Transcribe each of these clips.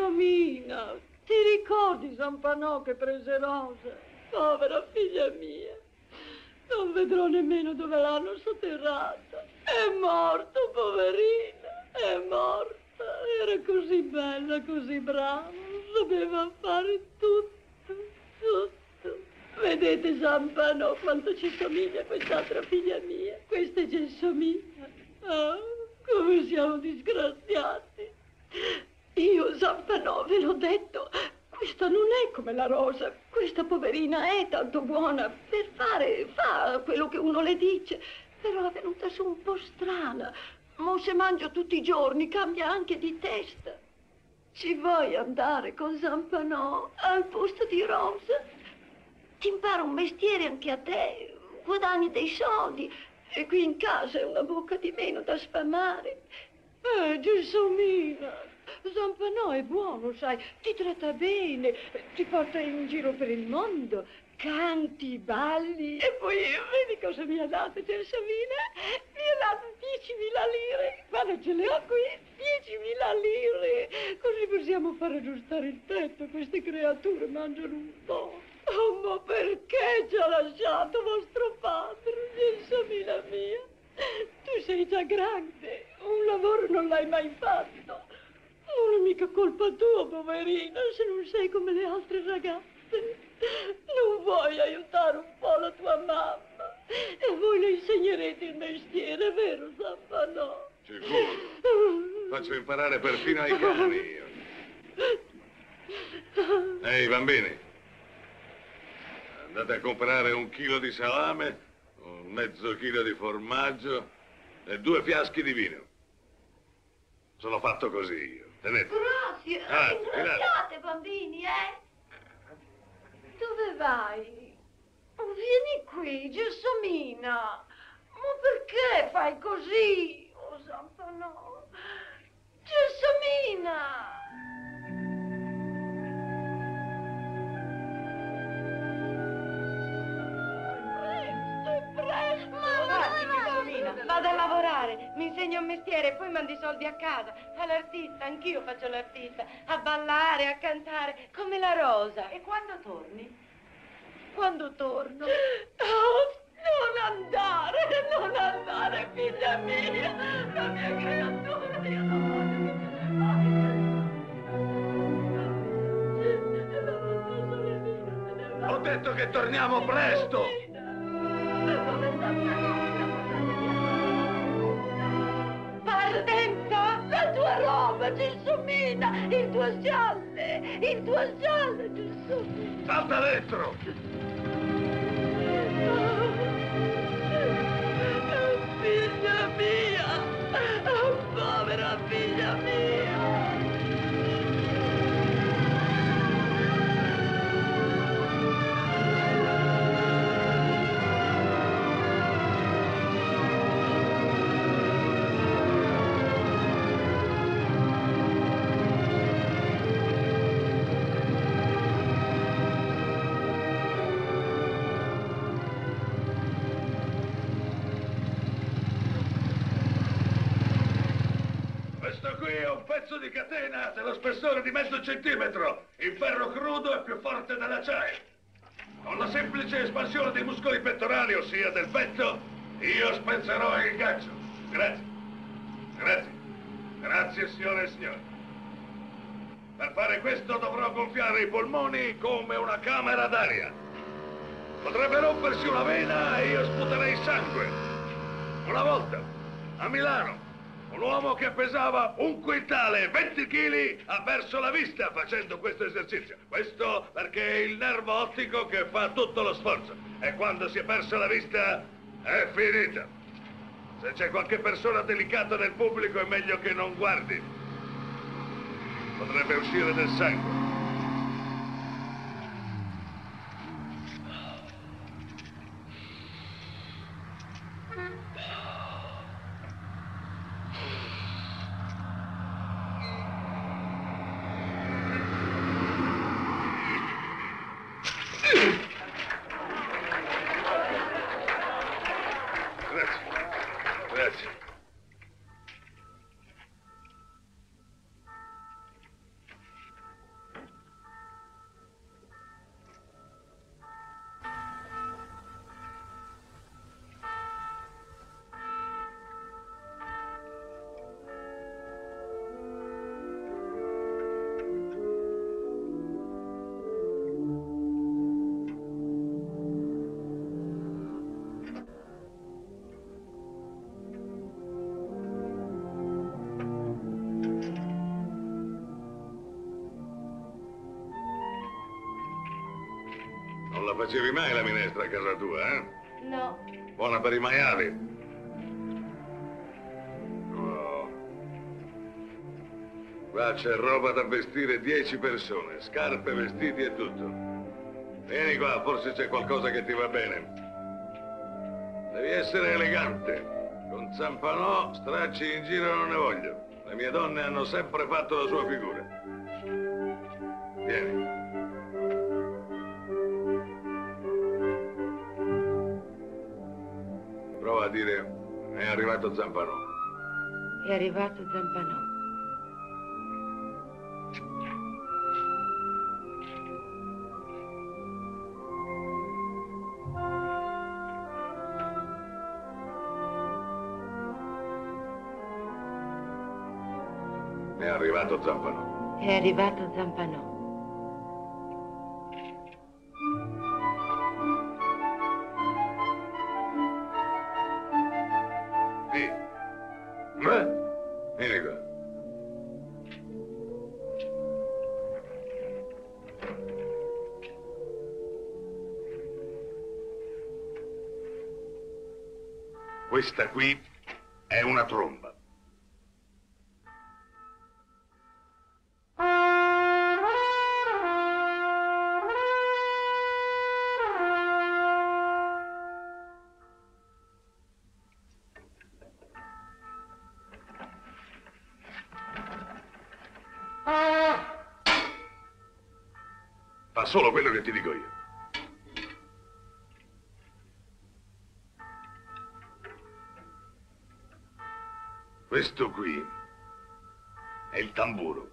Gelsomina, ti ricordi Zampanò che prese Rosa? Povera figlia mia, non vedrò nemmeno dove l'hanno sotterrata. È morto, poverina, è morta. Era così bella, così brava, sapeva fare tutto, tutto. Vedete Zampanò quanto ci somiglia quest'altra figlia mia, questa è Gelsomina. Ah, come siamo disgraziati. Io, Zampanò, ve l'ho detto, questa non è come la Rosa, questa poverina è tanto buona per fa quello che uno le dice, però è venuta su un po' strana. Mo se mangio tutti i giorni cambia anche di testa. Ci vuoi andare con Zampanò al posto di Rosa? Ti impara un mestiere anche a te, guadagni dei soldi e qui in casa è una bocca di meno da sfamare. Gelsomina, Zampanò è buono, sai, ti tratta bene, ti porta in giro per il mondo, canti, balli. E poi vedi cosa mi ha dato Gelsomina? Mi ha dato 10.000 lire, guarda ce le ho qui, 10.000 lire, così possiamo far aggiustare il tetto, queste creature mangiano un po'. Oh, ma perché ci ha lasciato vostro padre, Gelsomina mia? Tu sei già grande, un lavoro non l'hai mai fatto. Non è mica colpa tua, poverina, se non sei come le altre ragazze. Non vuoi aiutare un po' la tua mamma? E voi le insegnerete il mestiere, vero, Zampanò? Sicuro. Faccio imparare perfino ai cani io. Ehi, bambini. Andate a comprare 1 chilo di salame, un mezzo chilo di formaggio e 2 fiaschi di vino. Sono fatto così io. Tenete. Grazie, ringraziate bambini, Dove vai? Vieni qui, Gelsomina. Ma perché fai così? Oh, Zampanò. Gelsomina. Vado a lavorare, mi insegno un mestiere e poi mando i soldi a casa. Fa l'artista, anch'io faccio l'artista. A ballare, a cantare, come la Rosa. E quando torni? Quando torno? Oh, non andare, figlia mia. La mia creatura, io non voglio che te ne vai. Ho detto che torniamo presto! Dove sta? Partenza! La tua roba, Gelsomina! Il tuo gialle, Gelsomina! Salta dentro! Figlia mia! Oh, povera figlia mia! Pezzo di catena dello spessore di mezzo centimetro, in ferro crudo e più forte dell'acciaio. Con la semplice espansione dei muscoli pettorali, ossia del petto, io spezzerò il ghiaccio. Grazie. Grazie. Grazie, signore e signori. Per fare questo dovrò gonfiare i polmoni come una camera d'aria. Potrebbe rompersi una vena e io sputerei sangue. Una volta, a Milano, un uomo che pesava 1 quintale e 20 kg ha perso la vista facendo questo esercizio. Questo perché è il nervo ottico che fa tutto lo sforzo. E quando si è persa la vista, è finita. Se c'è qualche persona delicata nel pubblico è meglio che non guardi. Potrebbe uscire del sangue. la facevi mai la minestra a casa tua, eh? No. Buona per i maiali. No. Qua c'è roba da vestire 10 persone, scarpe, vestiti e tutto. Vieni qua, forse c'è qualcosa che ti va bene. Devi essere elegante. Con Zampanò stracci in giro non ne voglio. Le mie donne hanno sempre fatto la sua figura. Vieni. Prova a dire, è arrivato Zampanò. È arrivato Zampanò. È arrivato Zampanò. È arrivato Zampanò. Sì. Vieni qua. Questa qui è una tromba. Fa solo quello che ti dico io. Questo qui è il tamburo.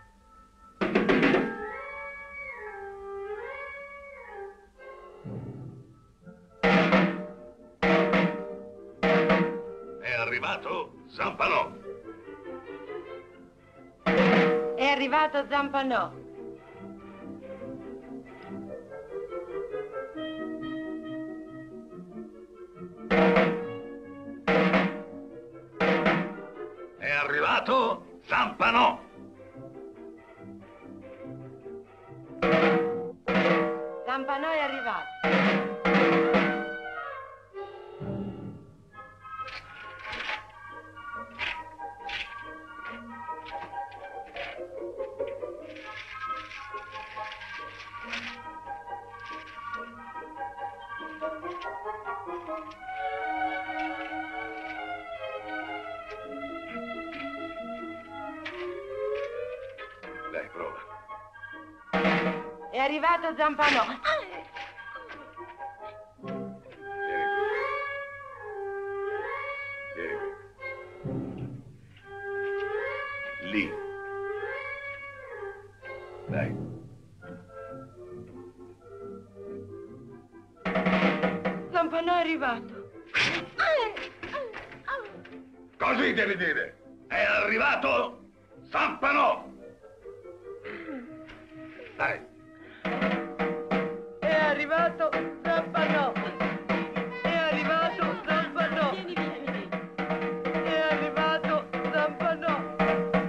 È arrivato Zampanò. È arrivato Zampanò. È arrivato Zampanò. Zampanò è arrivato. Dai, prova. È arrivato Zampanò. Vieni qui. Lì. Dai. Zampanò è arrivato. Così devi dire. È arrivato Zampanò. Dai. È arrivato Zampanò. È arrivato Zampanò. È arrivato Zampanò.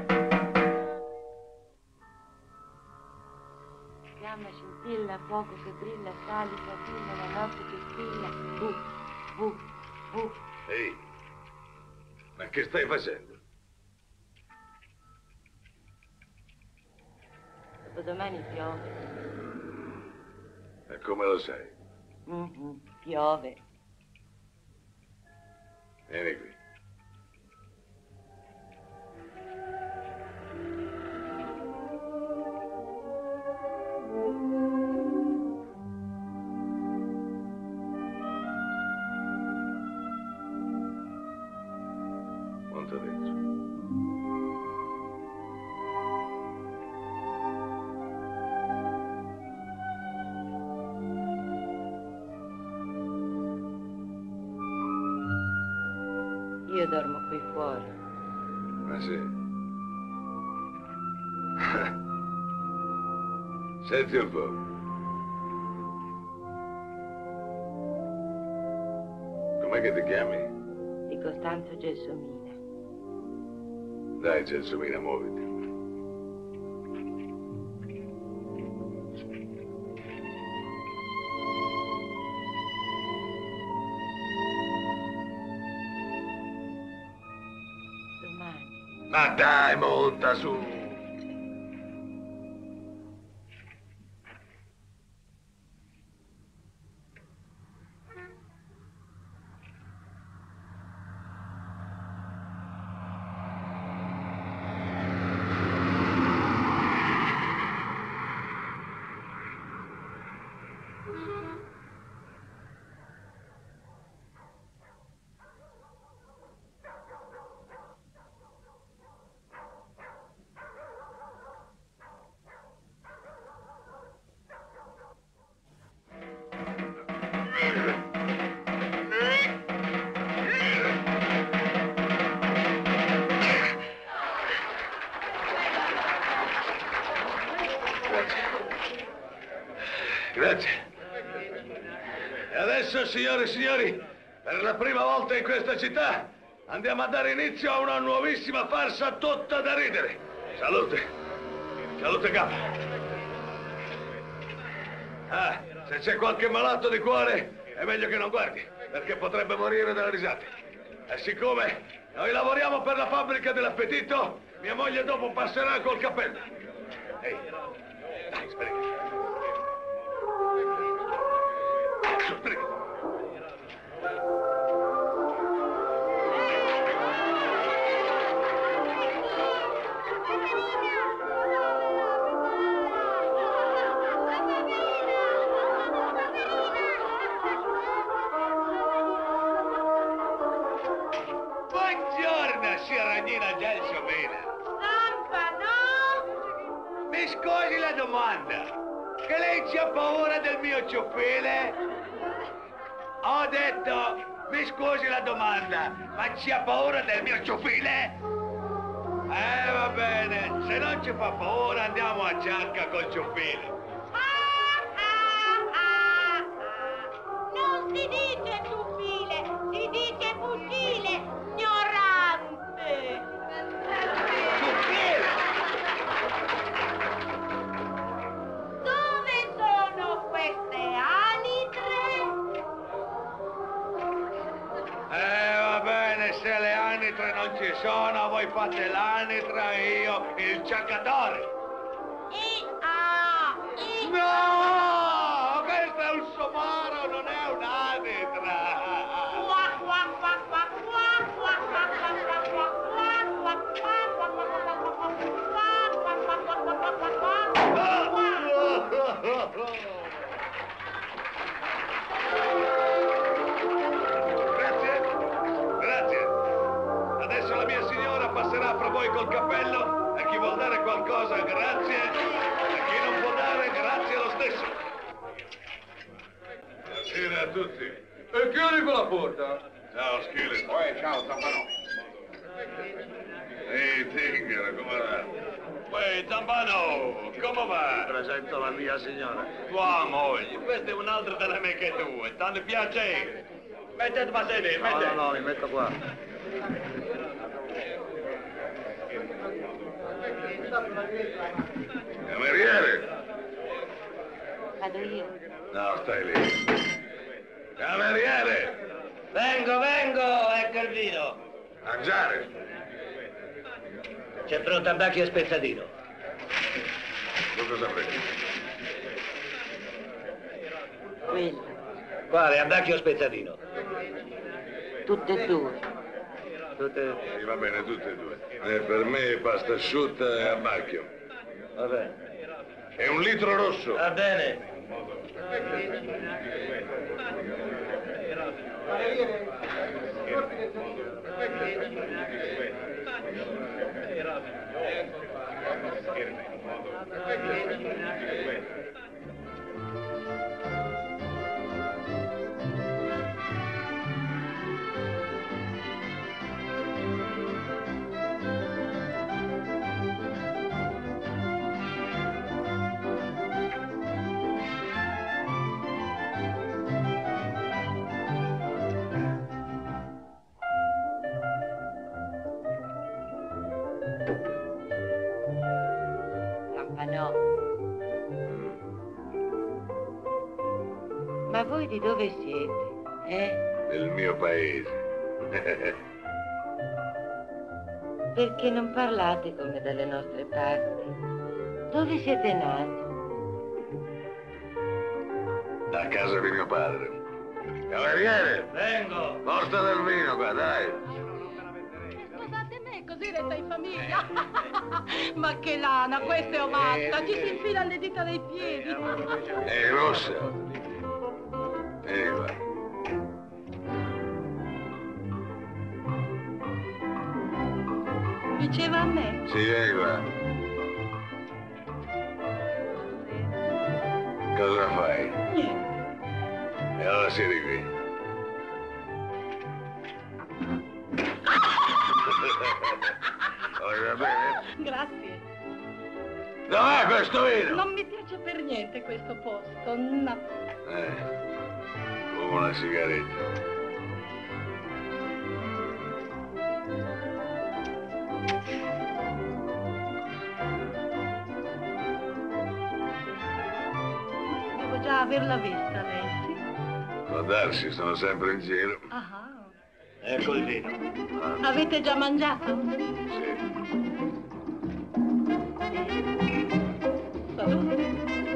Fiamma scintilla, fuoco che brilla, salita, brilla, la notte che squilla. Bu. Ehi. Ma che stai facendo? Dopodomani piove. E come lo sai? Piove. Vieni qui. Monta dentro. Io dormo qui fuori. Ma sì. Senti un po'. Com'è che ti chiami? Di Costanzo Gelsomina. Dai, Gelsomina, muoviti. Ma dai, monta su. Grazie. E adesso, signore e signori, per la prima volta in questa città andiamo a dare inizio a una nuovissima farsa tutta da ridere. Salute. Salute, capo. Ah, se c'è qualche malato di cuore è meglio che non guardi, perché potrebbe morire dalle risate. E siccome noi lavoriamo per la fabbrica dell'appetito, mia moglie dopo passerà col cappello. Ehi, dai, sbriga. Sbriga. Buongiorno, signorina Gelsomina. Zampa, no? Mi scusi la domanda. Che lei c'ha paura del mio ciuffile? Ho detto, mi scusi la domanda, ma c'ha paura del mio ciuffile? Va bene, se non ci fa paura andiamo a Ciacca col ciuffile. Non si dice ciuffile, si dice fucile, ignorante. Ciuffile! Dove sono queste anitre? Va bene, se le anitre non ci sono, voi fate l'anitra e io il ciaccatore. No! Questo è un somaro, non è un'anitra! Grazie, grazie. Adesso la mia signora passerà fra voi col cappello e chi vuol dare qualcosa, grazie. E chi non può dare, grazie lo stesso. Buonasera a tutti. E chiudi con la porta. Ciao, Schile. Ciao, Zampanò. Ehi, Tigre, come va? Uè, Zampano, come va? Presento la mia signora. Tua moglie, questa è un'altra delle amiche tue, tanto piacere. Mettete a sedere, mettete. No, mi metto qua. Cameriere? Vado io. No, stai lì. Cameriere! Vengo, ecco il vino. Mangiare? C'è pronto abbacchio e spezzatino. Tu cosa prendi? Quello, Quale, abbacchio o spezzatino? tutte e due. Sì, va bene, tutte e due. Per me pasta asciutta e abbacchio. Va bene. E 1 litro rosso. Va bene. Zampanò. Ma voi di dove siete? Del mio paese. Perché non parlate come dalle nostre parti? Dove siete nati? A casa di mio padre. Cavaliere! Vengo! Porta del vino qua, dai! Scusate me, così resta in famiglia. Ma che lana, questa è ovatta, ci si infila le dita dei piedi. Ehi, rossa! Ehi, va. Diceva a me. Sì, ehi, va. Cosa fai? Niente. E allora siedi qui. Va bene? Grazie. Dov'è questo vino? Non mi piace per niente questo posto, no. Come una sigaretta. Devo già averla vista lei, sì? Può darsi, sono sempre in giro. Ah. Ecco il vino. Avete già mangiato? Sì. Salute.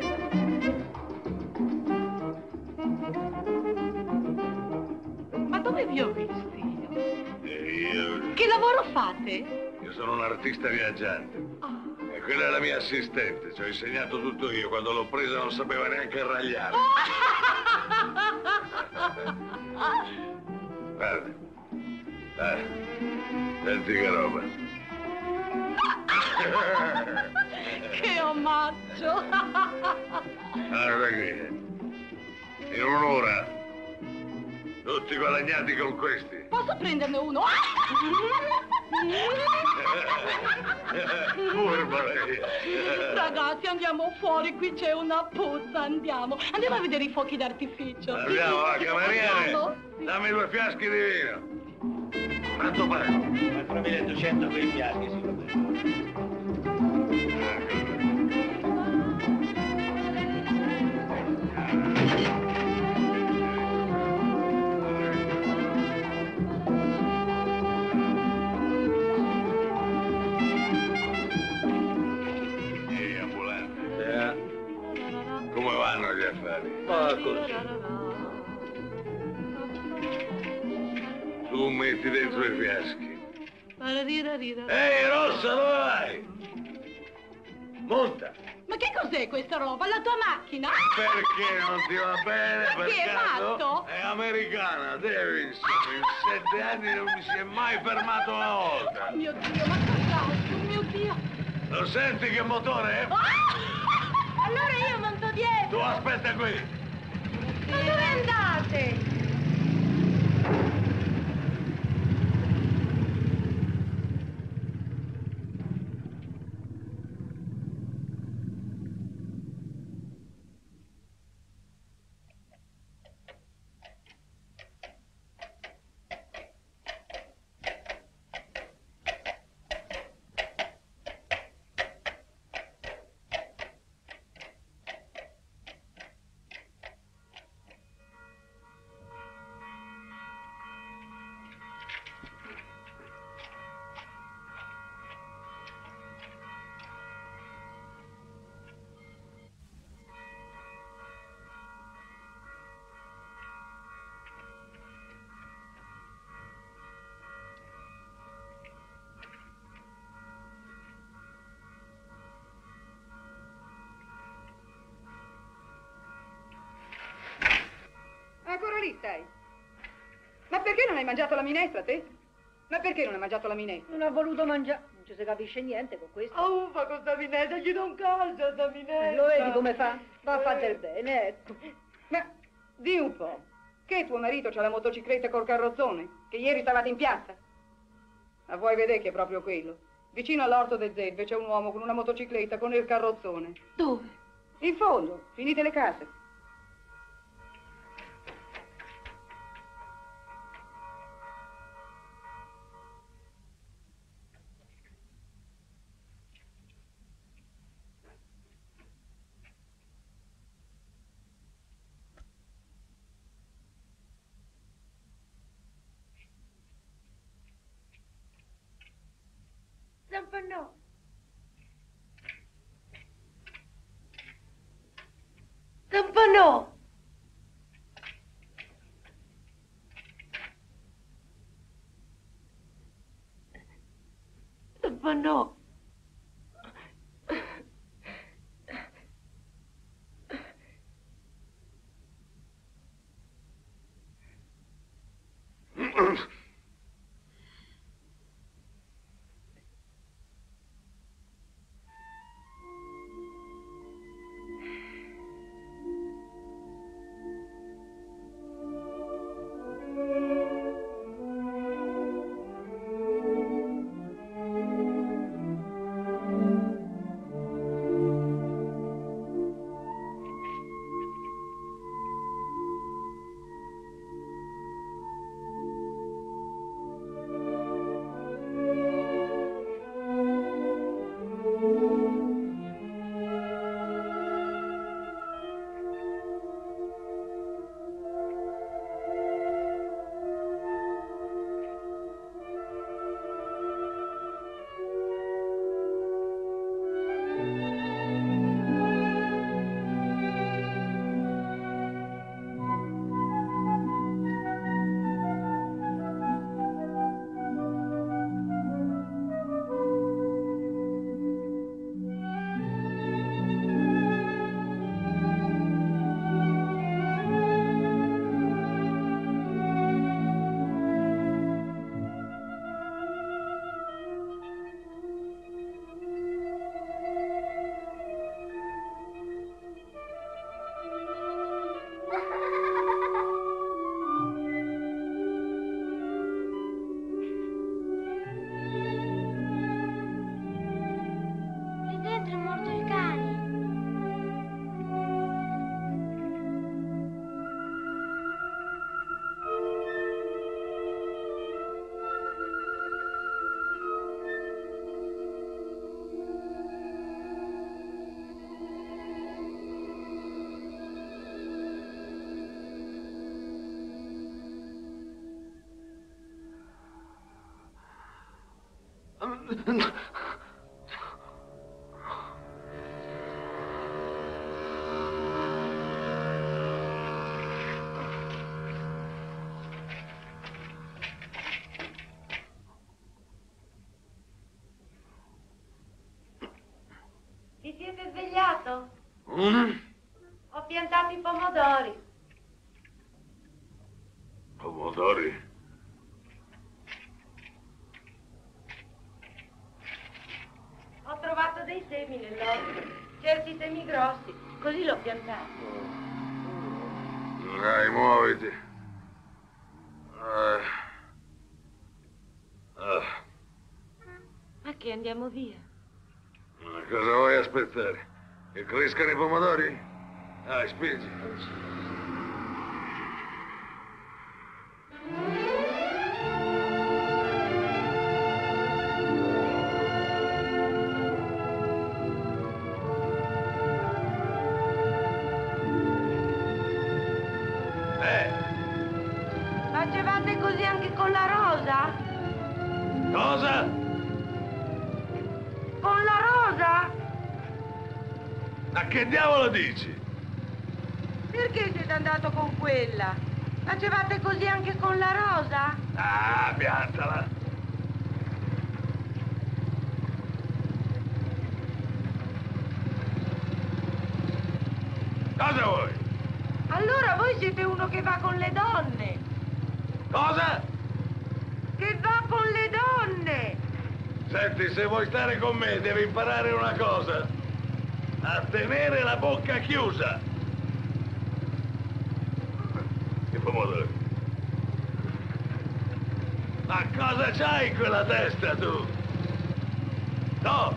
Ma dove vi ho visti? E io... Che lavoro fate? Io sono un artista viaggiante. Ah. E quella è la mia assistente. Ci ho insegnato tutto io. Quando l'ho presa non sapeva neanche ragliare. Guarda. Dai. Senti che roba. Che omaggio! Guarda qui. In un'ora. Tutti guadagnati con questi. Posso prenderne uno? Furba lei. Ragazzi, andiamo fuori, qui c'è una puzza, andiamo. Andiamo a vedere i fuochi d'artificio. Andiamo, va, cameriere. Andiamo, sì. Dammi 2 fiaschi di vino. Quanto pago? 4.200 quei fiaschi, sì, va bene. Ehi, ambulante. Come vanno gli affari? Ma così. Tu metti dentro i fiaschi. Pararira. Ehi, Rossa, dove vai? Monta. Ma che cos'è questa roba? La tua macchina? Perché non ti va bene? Ma Per che è caso? matto? È americana, Davidson. In 7 anni non mi si è mai fermato una volta. Oh mio Dio, ma cos'altro? Mio Dio! Lo senti che motore è? Ah! Allora io monto Tu dietro! aspetta qui. Ma dove andate? Ancora lì stai? Ma perché non hai mangiato la minestra, te? Ma perché non hai mangiato la minestra? Non ha voluto mangiare. Non ci si capisce niente con questo. Uffa con sta minestra, gli do un calcio sta minestra. Lo vedi come fa? Va a fare del bene, ecco. Ma di un po', che tuo marito c'ha la motocicletta col carrozzone? Che ieri stavate in piazza? Ma vuoi vedere che è proprio quello? Vicino all'orto del Zebbe c'è un uomo con una motocicletta con il carrozzone. Dove? In fondo, finite le case. Tamponò. Tamponò. Tamponò. Vi siete svegliato? Ho piantato i pomodori. Pomodori? Ho trovato dei semi nell'orto, certi semi grossi, così l'ho piantato. Dai, muoviti. Ma che andiamo via? Cosa vuoi aspettare? Che crescano i pomodori? Dai, spingi. Facevate così anche con la rosa? Cosa? Con la rosa? Ma che diavolo dici? Perché siete andato con quella? Facevate così anche con la rosa? Ah, piantala. Cosa vuoi? Allora voi siete uno che va con le donne. Cosa? Che va con le donne. Senti, se vuoi stare con me devi imparare una cosa. A tenere la bocca chiusa. I pomodori. Ma cosa c'hai in quella testa, tu? No!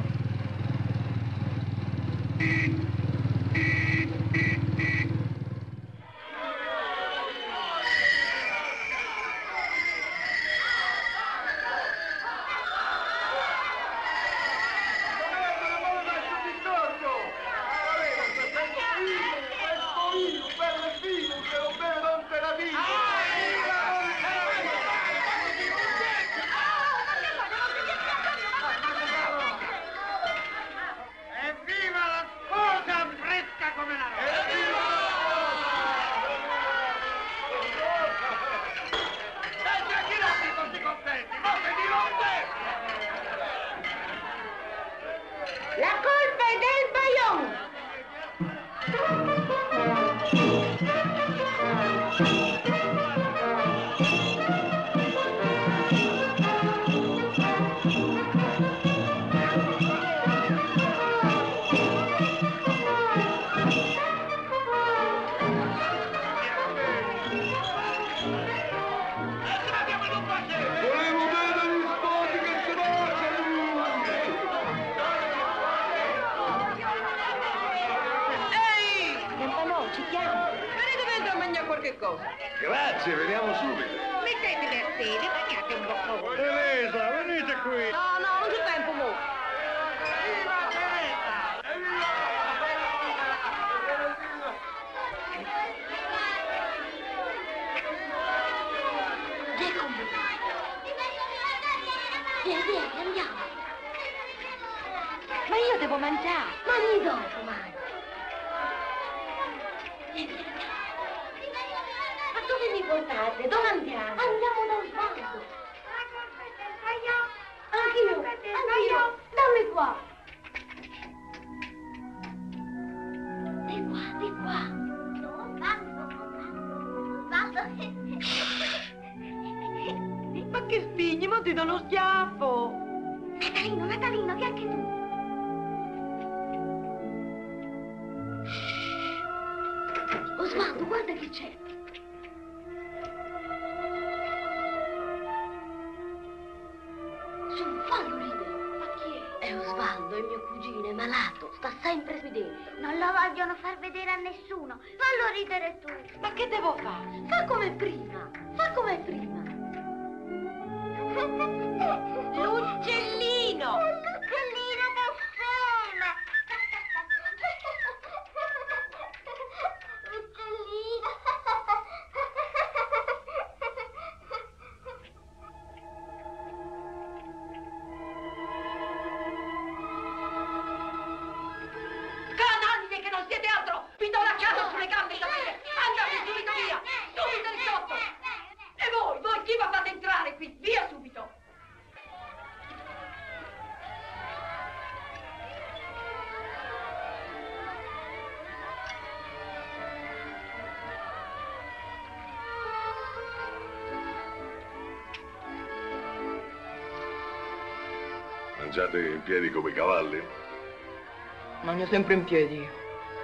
Grazie, veniamo subito. Mettetevi a sedere, mangiate un boccone. Teresa, venite qui. No, non c'è tempo, mo. Viva Teresa! Eccomi. Vieni, andiamo. Ma io devo mangiare. Mangi dopo, mangi. Vieni. Ma dove mi portate? Dove andiamo? Andiamo da Osvaldo. Anch'io. Dammi qua. Di qua. Ma che spigni, ma ti do lo schiaffo. Natalino, che anche tu. Osvaldo, guarda che c'è. Su, fallo ridere. Ma chi è? È Osvaldo, è mio cugino, è malato, sta sempre qui dentro. Non lo vogliono far vedere a nessuno. Fallo ridere tu. Ma che devo fare? Fa come prima, fa come prima. L'uccellino! L'uccellino che scema. L'uccellino. Canaglie che non siete altro! Vi do la casa sulle gambe, sapete? Andate subito via! Subito di sotto! E voi chi vi fate entrare qui? Via subito! Mangiate in piedi come i cavalli? Mangio sempre in piedi io.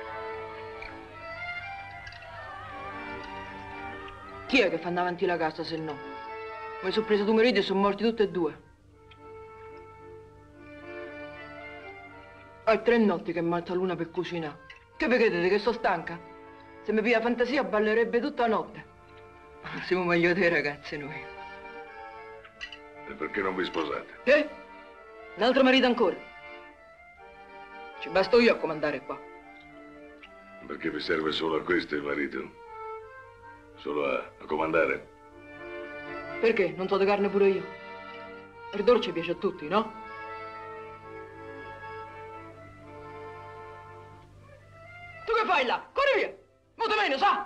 Chi è che fa andare avanti la casa se no? Mi sono presa tuo marito e sono morti tutti e due. Ho 3 notti che malta l'una per cucinare. Che vi credete che sono stanca? Se mi pia fantasia ballerebbe tutta la notte. Siamo meglio dei ragazzi noi. E perché non vi sposate? Che? Un altro marito ancora? Ci basto io a comandare qua. Perché vi serve solo a questo il marito? Solo a comandare? Perché? Non so di carne pure io. Il dolce piace a tutti, no? Tu che fai là? Corri via! Molto meno, sa?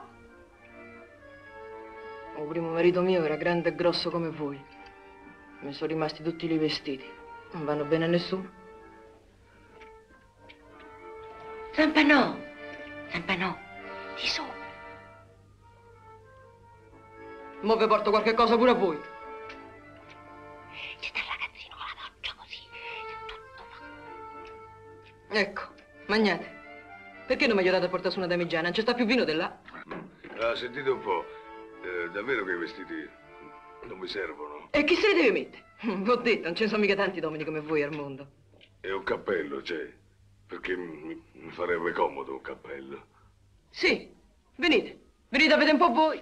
Il primo marito mio era grande e grosso come voi. Mi sono rimasti tutti i vestiti. Non vanno bene a nessuno. Zampanò, di su. Mo' vi porto qualche cosa pure a voi. C'è il ragazzino con la doccia così, tutto fa. Ecco, magnate. Perché non mi aiutate a portare su una damigiana? Non c'è sta più vino di là? Sentite un po', davvero che i vestiti non vi servono? E chi se li deve mettere? L'ho detto, non ce ne sono mica tanti uomini come voi al mondo. E un cappello c'è? Perché mi farebbe comodo un cappello. Sì, venite. Venite a vedere un po' voi.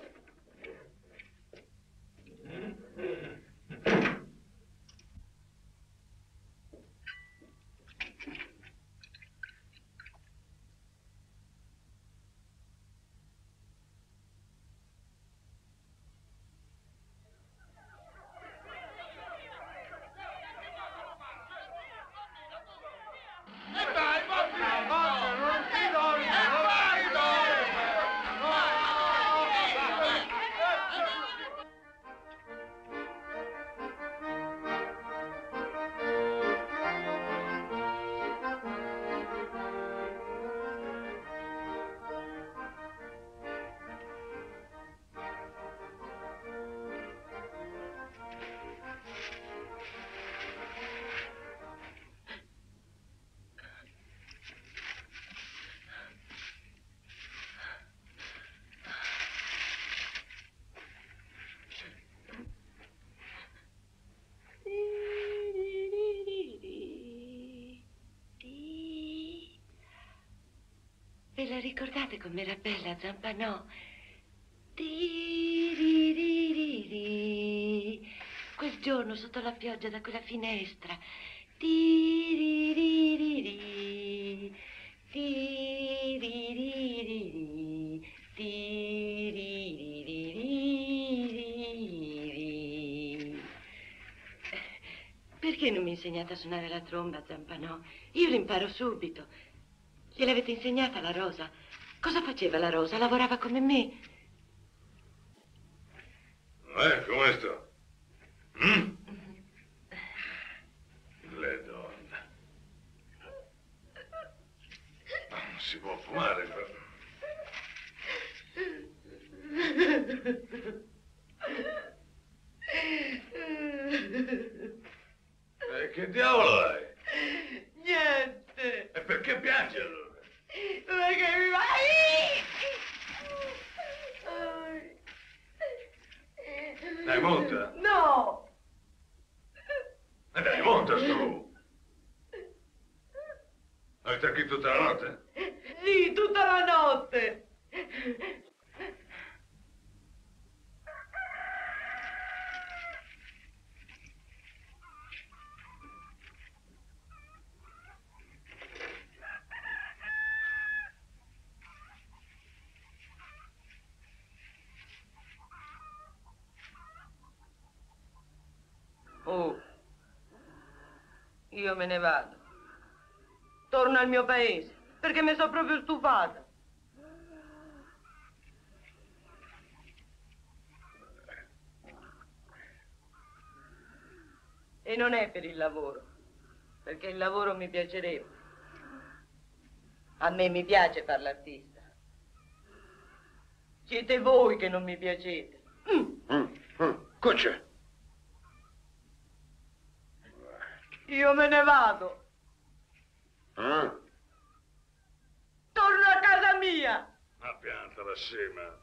ricordate com'era bella Zampanò? Tiririri. Quel giorno sotto la pioggia da quella finestra. Tiririri. Tiririri. Tiririri. Perché non mi insegnate a suonare la tromba, Zampanò? Io l'imparo subito. Gliel'avete insegnata la Rosa? Cosa faceva la Rosa? Lavorava come me. Come sto? Le donne. Non si può fumare, però. Che diavolo hai? Niente. E perché piangi allora? Perché mi vai? Dai, monta. No. Dai, monta su. Hai stacchi tutta la notte? Sì, tutta la notte. Oh, io me ne vado. Torno al mio paese, perché mi sono proprio stufata. E non è per il lavoro, perché il lavoro mi piacerebbe. A me mi piace fare l'artista. Siete voi che non mi piacete. Cuccia. Io me ne vado. Torno a casa mia. Ma pianta la scema.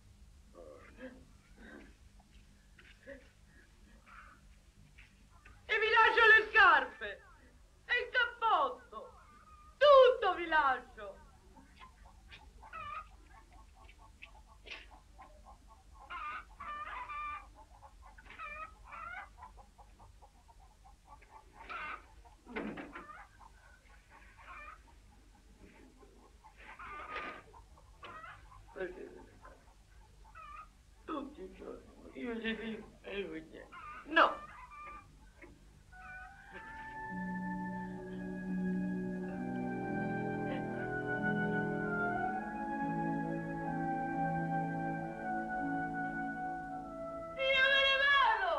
E vi lascio le scarpe. E il cappotto. Tutto vi lascio. Tutti i giorni io gli dico e lui niente. No. Io me ne vado.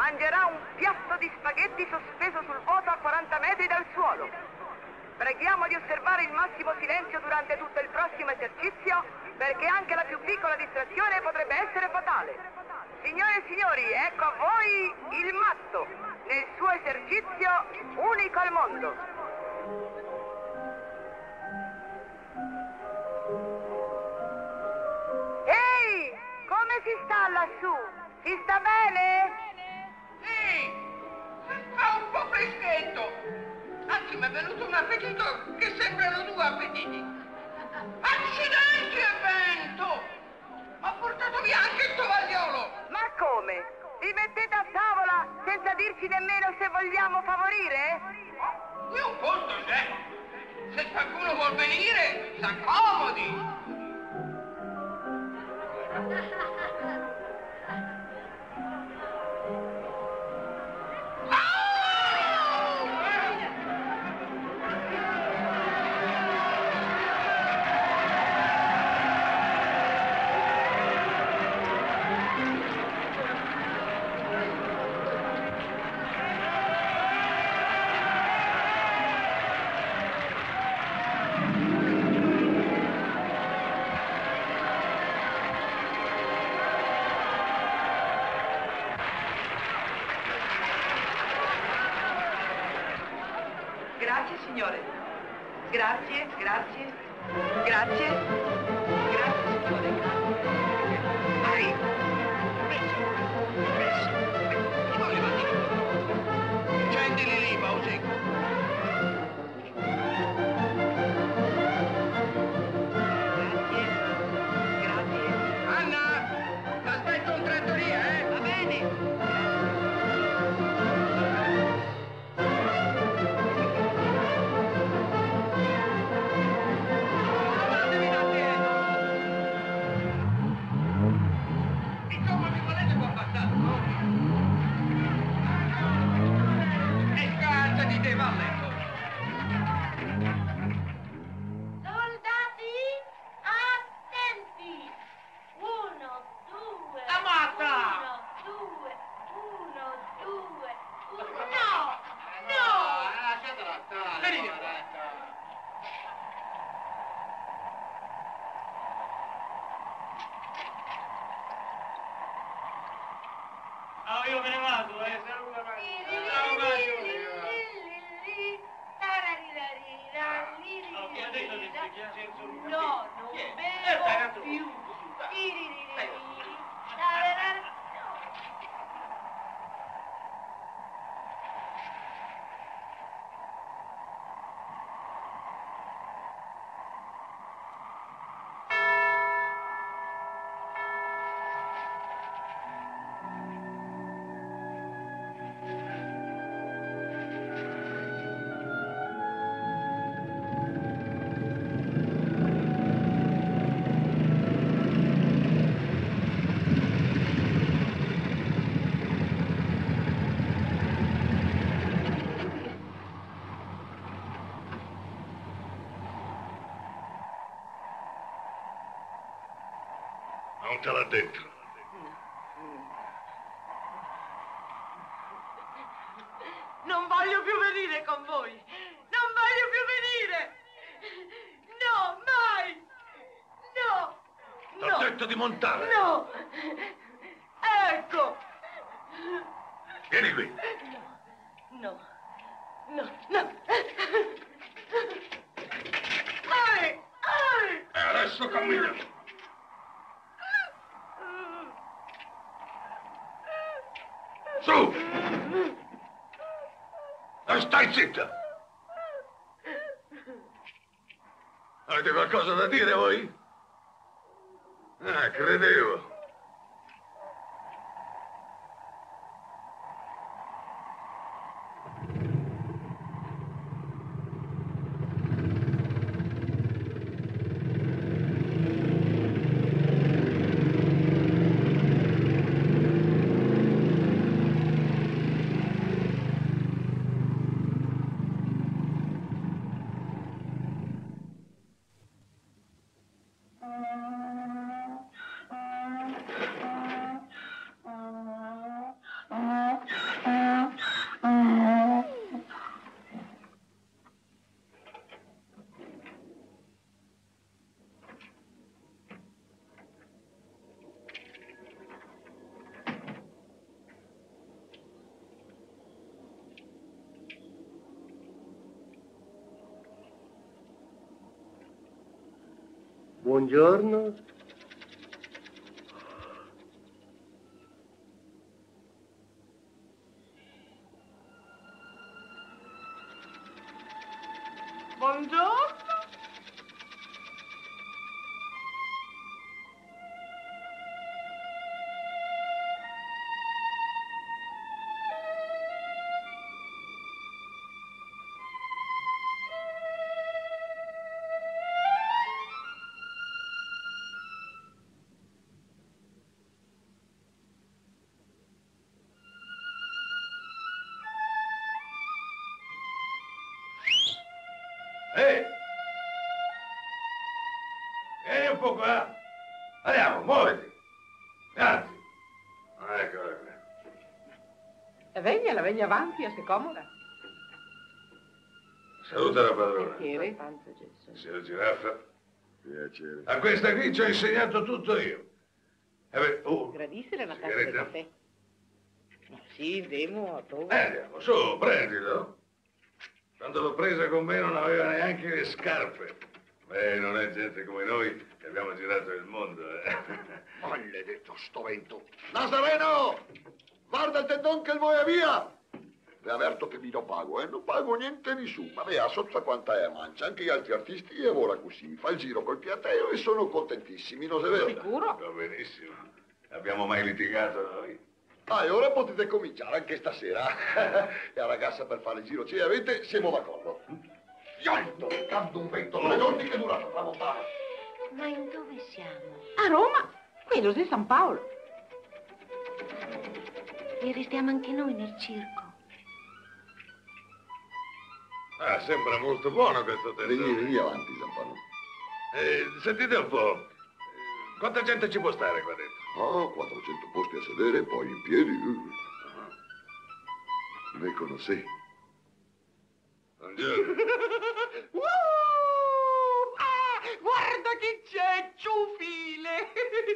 mangerà un piatto di spaghetti sospeso sul vuoto a 40 metri dal suolo. Preghiamo di osservare il massimo silenzio durante tutto il prossimo esercizio, perché anche la più piccola distrazione potrebbe essere fatale. Signore e signori, ecco a voi il matto, nel suo esercizio unico al mondo. Ehi, come si sta lassù? Si sta bene? Sì, fa un po' freschetto. Anzi, mi è venuto un appetito che sembrano due appetiti. Accidenti e vento! Ha portato via anche il tovagliolo! Ma come? Vi mettete a tavola senza dirci nemmeno se vogliamo favorire? Qui un posto c'è. Se qualcuno vuol venire, s'accomodi. Grazie, signore. Grazie, grazie. Grazie. Grazie, signore. Vai! Presso! Ti voglio dire. Accendili lì, Bausi. Grazie. Grazie. Anna! T'aspetto un trattoria, eh? Va bene. Lavoratevi da te! Insomma, mi volete buon passato, no? E scansati, te va a letto. Soldati, attenti! 1, 2... Ammazza! 1, 2... No! No! Lasciatela stare. Vieni. Ah, io me ne vado, saluta Ciao Mario. Ho detto di spiegare No, non bevo più. Non te l'ha detto. Non voglio più venire con voi. Non voglio più venire. No, mai. No. T'ho No. detto di montare. No. Ecco. Vieni qui. No. No. No. E adesso cammina. Su! E stai zitta! Avete qualcosa da dire voi? Credevo. Buongiorno. Buongiorno. Ehi! Vieni un po' qua. Andiamo, muoviti. Avanti. Eccola qui. Venga avanti, sei comoda. Saluta la padrona. Piacere. Signor Giraffa. Piacere. A questa qui ci ho insegnato tutto io. Gradisce la tazza di sigaretta? caffè. Sì, demo a tu. Andiamo, su, prendilo. Quando l'ho presa con me non aveva neanche le scarpe. Beh, non è gente come noi che abbiamo girato il mondo, eh. Maledetto sto vento. Nazareno! Guarda il tendon che il vuoi via! Vi avverto che mi lo pago, non pago niente a nessuno. Ma via, sotto quanta è mancia, anche gli altri artisti e ora così. Fa il giro col piateo e sono contentissimi, non è vero? Sicuro? Va benissimo. Abbiamo mai litigato noi? Ah, e ora potete cominciare anche stasera. E la ragazza per fare il giro ci avete, siamo d'accordo. Iolto, cambio un vento, le donne che dura tramontare. Ma in dove siamo? A Roma? Quello di San Paolo. E restiamo anche noi nel circo. Ah, sembra molto buono questo tendone. Vieni avanti, Zampano. Sentite un po'. Quanta gente ci può stare qua dentro? Oh, 400 posti a sedere, poi in piedi. Me conosci? Buongiorno. Guarda che c'è, ciufile!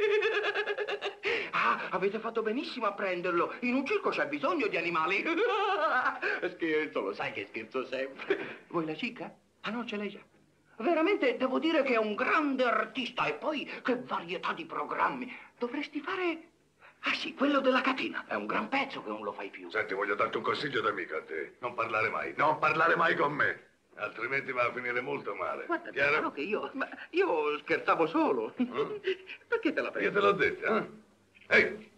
Ah, avete fatto benissimo a prenderlo. In un circo c'è bisogno di animali. Scherzo, lo sai che scherzo sempre. Vuoi la cicca? Ah no, ce l'hai già. Veramente devo dire che è un grande artista e poi che varietà di programmi. Dovresti fare... Ah sì, quello della catena. È un gran pezzo che non lo fai più. Senti, voglio darti un consiglio d'amico a te. Non parlare mai. Non parlare mai con me. Altrimenti va a finire molto male. Guarda, Chiaro? che io scherzavo solo. Perché te la prendi? Io te l'ho detto, eh? Ehi!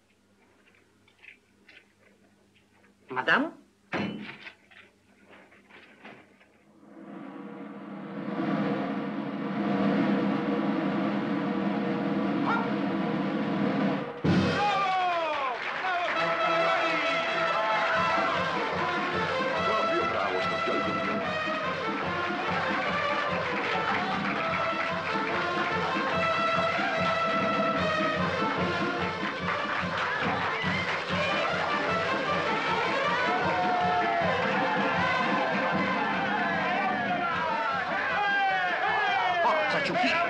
Madame? Bravo, sto già il cognome. Forza, ciufile!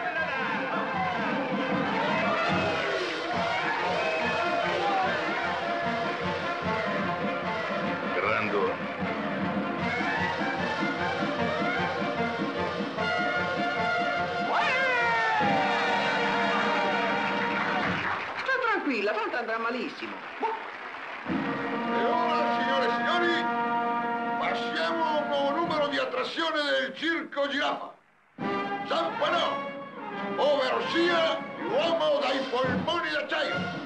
Grandone. Sta tranquilla, tanto andrà malissimo. E ora, signore e signori, passiamo a un nuovo numero di attrazione del Circo Giraffa. Zampano, ovvero sia l'uomo dai polmoni d'acciaio.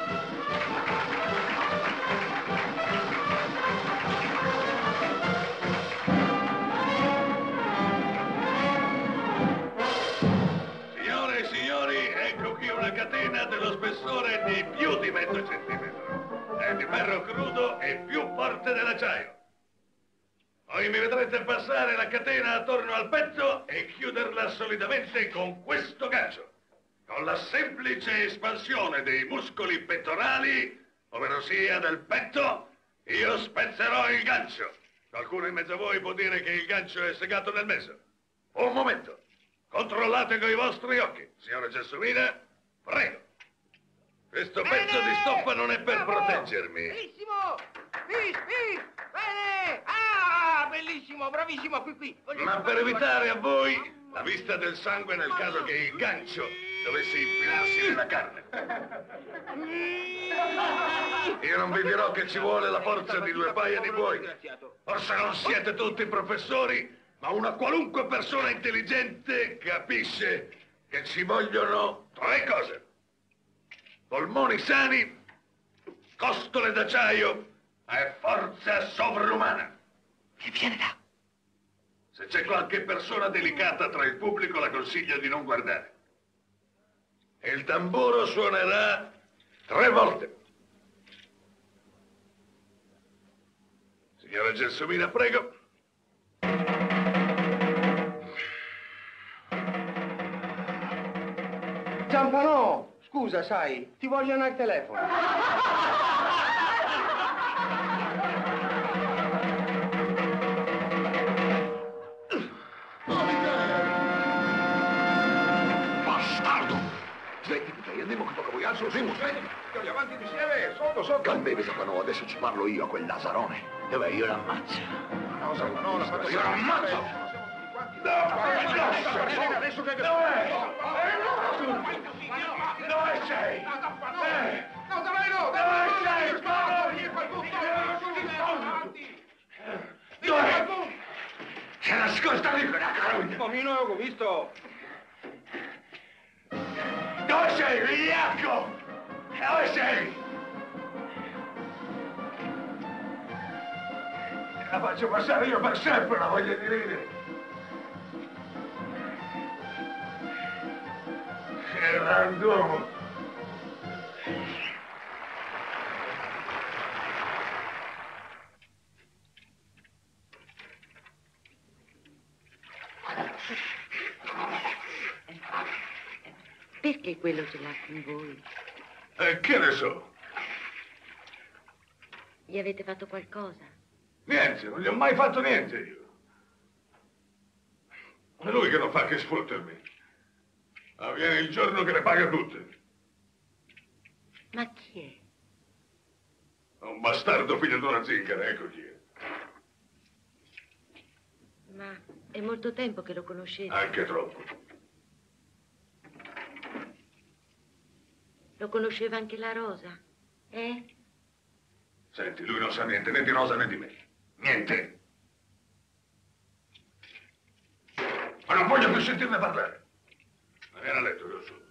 Signore e signori, ecco qui una catena dello spessore di più di mezzo centimetro. È di ferro crudo e più forte dell'acciaio. Poi mi vedrete passare la catena attorno al petto e chiuderla solidamente con questo gancio. Con la semplice espansione dei muscoli pettorali, ovvero sia del petto, io spezzerò il gancio. Qualcuno in mezzo a voi può dire che il gancio è segato nel mezzo. Un momento. Controllate con i vostri occhi. Signora Gelsomina, prego. Questo pezzo di stoffa non è per proteggermi. Bellissimo! Bene! Ah, bellissimo, bravissimo, qui. Ma per evitare a voi la vista del sangue nel caso che il gancio dovesse infilarsi nella carne. Io non vi dirò che ci vuole la forza di 2 paia di buoi. Forse non siete tutti professori, ma una qualunque persona intelligente capisce che ci vogliono 3 cose. Polmoni sani, costole d'acciaio e forza sovrumana. Che viene da? Se c'è qualche persona delicata tra il pubblico, la consiglio di non guardare. E il tamburo suonerà 3 volte. Signora Gelsomina, prego. Zampanò, scusa, sai, ti vogliono al telefono. Bastardo! Svegliti, andiamo che tocca a voi, alzo, Simo, svegliti. Andiamo avanti insieme, sotto. Calmevi, Zampanò, adesso ci parlo io a quel Lazarone. Dov'è? Io l'ammazzo. No, Zampanò, l'ha fatto io l'ammazzo. No, adesso che... Dov'è? Dove sei? No, Dove sei? Dove? Si nascosta lì quella carogna. Pomino, ho visto. Dove sei, vigliacco? Dove sei? La faccio passare io per sempre, la voglia di ridere. Che randuomo. Perché quello ce l'ha con voi? Che ne so? Gli avete fatto qualcosa? Niente, non gli ho mai fatto niente io. È lui che non fa che sfottermi. Ma viene il giorno che le paga tutte. Ma chi è? Un bastardo figlio di una zingara, ecco chi è. Ma è molto tempo che lo conoscete. Anche troppo. Lo conosceva anche la Rosa, eh? Senti, lui non sa niente né di Rosa né di me. Niente. Ma non voglio più sentirne parlare. Ma vieni a letto che lo so.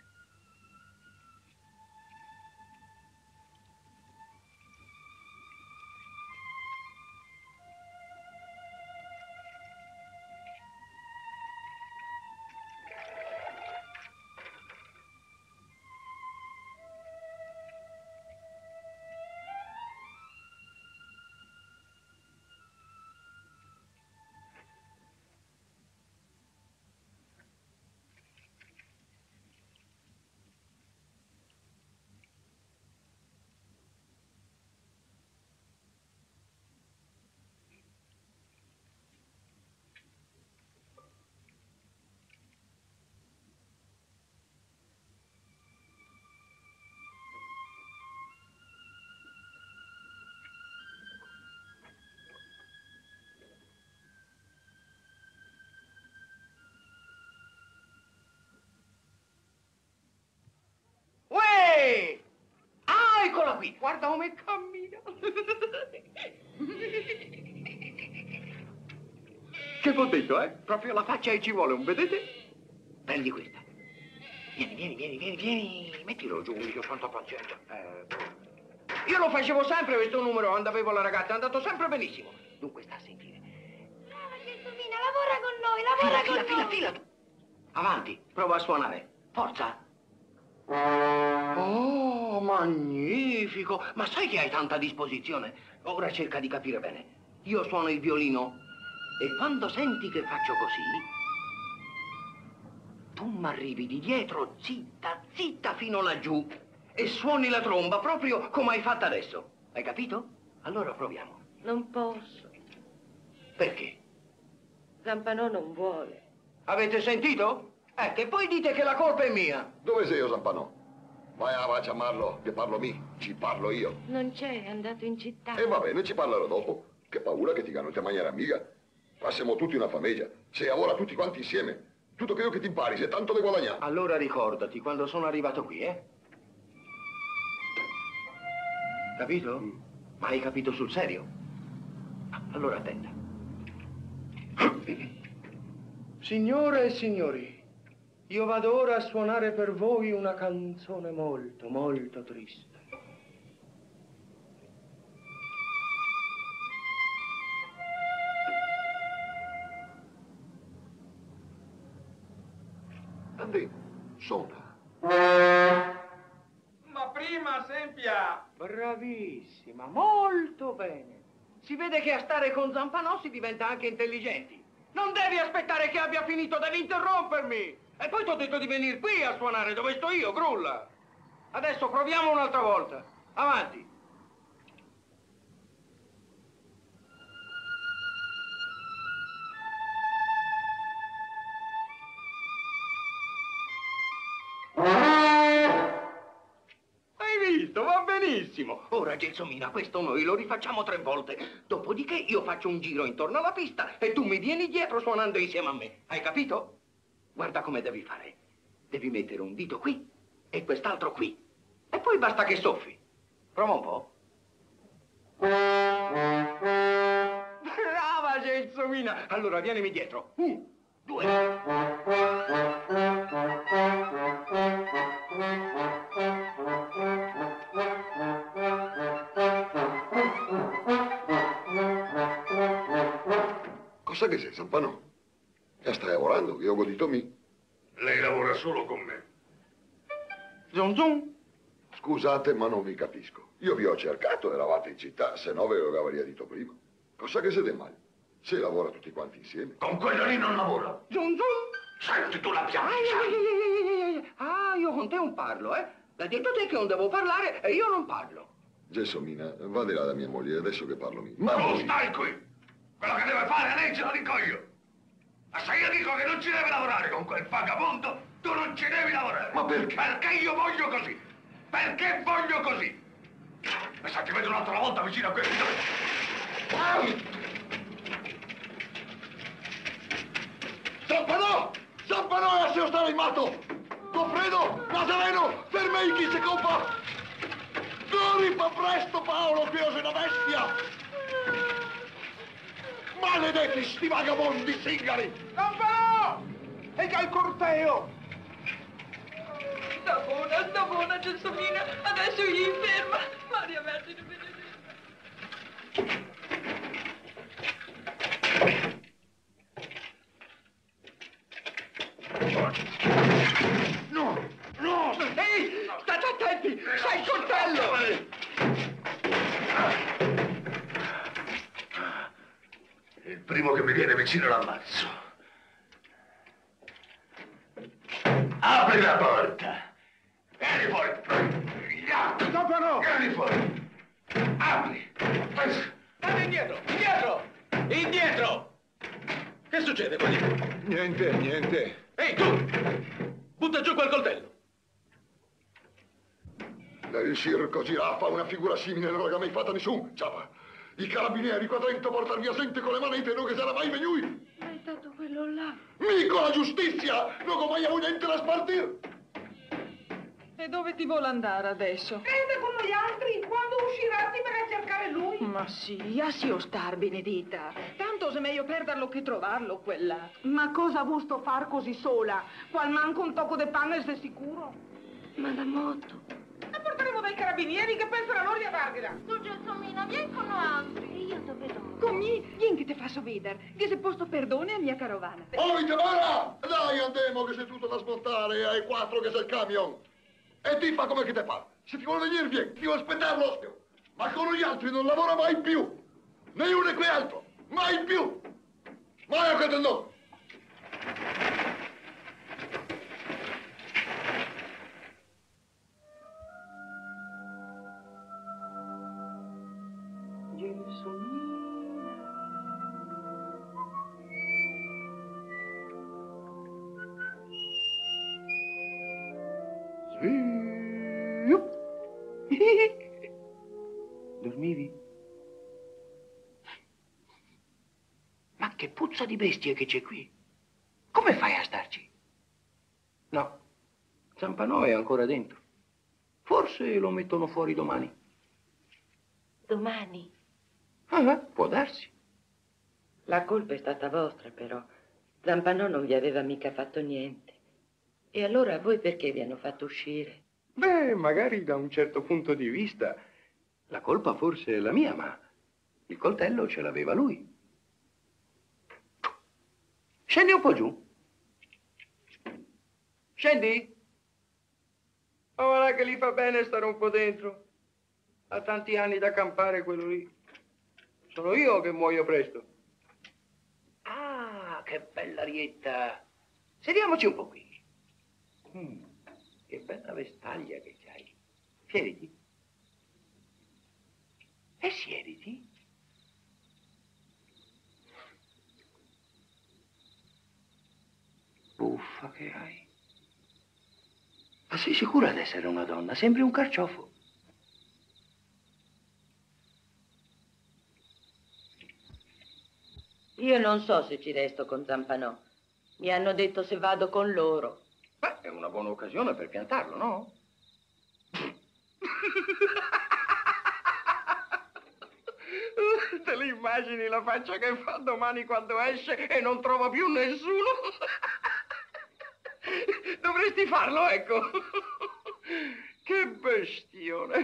Eccola qui, guarda come cammina. Che t'ho detto, eh? Proprio la faccia e ci vuole, un vedete? Prendi questa. Vieni. Mettilo giù, io sono pazienza. Io lo facevo sempre questo numero quando avevo la ragazza, è andato sempre benissimo. Dunque sta a sentire. Brava Gelsomina, lavora con noi, lavora con noi. Fila. Avanti, prova a suonare. Forza. Oh, magnifico! Ma sai che hai tanta disposizione? Ora cerca di capire bene. Io suono il violino e quando senti che faccio così, tu mi arrivi di dietro, zitta, fino laggiù e suoni la tromba proprio come hai fatto adesso. Hai capito? Allora proviamo. Non posso. Perché? Zampanò non vuole. Avete sentito? Che poi dite che la colpa è mia. Dove sei, Zampanò? Vai a chiamarlo, che parlo ci parlo io. Non c'è, è andato in città. E va bene, ci parlerò dopo. Che paura che ti ganno te maniera amica. Qua siamo tutti una famiglia. Se lavora tutti quanti insieme. Tutto che io che ti impari, se tanto le guadagnare. Allora ricordati quando sono arrivato qui, Capito? Ma hai capito sul serio? Allora attenta. Signore e signori, io vado ora a suonare per voi una canzone molto, molto triste. Andino, suona. Ma prima sempia! Bravissima, molto bene. Si vede che a stare con Zampanò si diventa anche intelligenti. Non devi aspettare che abbia finito, devi interrompermi. E poi ti ho detto di venire qui a suonare dove sto io, grulla. Adesso proviamo un'altra volta. Avanti. Hai visto? Va benissimo. Ora, Gelsomina, questo noi lo rifacciamo 3 volte. Dopodiché io faccio un giro intorno alla pista e tu mi vieni dietro suonando insieme a me. Hai capito? Guarda come devi fare. Devi mettere un dito qui e quest'altro qui. E poi basta che soffi. Prova un po'. Brava, Gelsomina. Allora, vienimi dietro. 1, 2. Cosa che sei, Zampanò? E stai lavorando, io ho godito me. Lei lavora solo con me. Zun zun. Scusate, ma non vi capisco. Io vi ho cercato, eravate in città, se no ve l'avevo detto prima. Cosa che siete male? Se lavora tutti quanti insieme. Con quello lì non lavora. Zun zun. Senti tu la pianta. Ah, io con te non parlo, L'ha detto te che non devo parlare e io non parlo. Gelsomina, va di là da mia moglie, adesso che parlo io. Ma tu stai qui! Quello che deve fare lei ce lo dico io! Ma se io dico che non ci deve lavorare con quel vagabondo, tu non ci devi lavorare! Ma perché? Perché io voglio così! Perché voglio così! E se ti vedo un'altra volta vicino a questo... Zampanò! Zampanò, lascialo stare il matto! Goffredo, Nazareno, fermei chi si compra! Corri, fa presto, Paolo, qui sei una bestia! Maledetti sti vagabondi zingari! Zampanò! E che il corteo! Sta buona, Gelsomina. Adesso gli inferma. Maria Vergine benedetta. No! No! Ehi! State attenti! C'è il coltello! Il primo che mi viene vicino l'ammazzo. Apri la porta! Vieni fuori! Zampanò! Vieni fuori! Apri! State indietro! Indietro! Indietro! Che succede qua dietro? Niente, niente. Ehi, tu! Butta giù quel coltello! Il circo giraffa, una figura simile non l'ha mai fatta nessuno. Ciao. I carabinieri qua dentro portano via gente con le manette, non che sarà mai venuti. Ma è stato quello là. Mico la giustizia! Non ho mai avuto niente da spartire! E dove ti vuole andare adesso? Rende con noi altri, quando uscirà ti verrà a cercare lui. Ma sì, lascio star, Benedetta. Tanto se meglio perderlo che trovarlo, quella. Ma cosa vusto far così sola? Qual manco un tocco de pane, sei sicuro? Madamotto. La porteremo dai carabinieri che penseranno di avergliela. Tu, Gelsomina, vieni con noi. Io dove dormo? Come? Vieni che ti faccio vedere. Che se posto perdone a mia carovana. Oite, ora! Dai, andiamo che sei tutto da smontare, hai 4 che sei il camion. E ti fa come che te fa. Se ti vuole venire, vieni, ti vuoi aspettare l'ostio. Ma con gli altri non lavora mai più. Né uno né quell'altro. Mai più. Mai a questo no. Dormivi? Ma che puzza di bestie che c'è qui! Come fai a starci? Zampanò è ancora dentro. Forse lo mettono fuori domani. Domani? Ah, può darsi. La colpa è stata vostra, però. Zampanò non vi aveva mica fatto niente. E allora a voi perché vi hanno fatto uscire? Beh, magari da un certo punto di vista la colpa forse è la mia, ma il coltello ce l'aveva lui. Scendi un po' giù. Scendi. Ma guarda che gli fa bene stare un po' dentro. Ha tanti anni da campare quello lì. Sono io che muoio presto. Ah, che bella arietta. Sediamoci un po' qui. Che bella vestaglia che c'hai. Siediti. E siediti. Buffa che hai. Ma sei sicura di essere una donna? Sembri un carciofo. Io non so se ci resto con Zampanò. Mi hanno detto se vado con loro. Beh, è una buona occasione per piantarlo, no? Te li immagini la faccia che fa domani quando esce e non trova più nessuno? Dovresti farlo, ecco. Che bestione.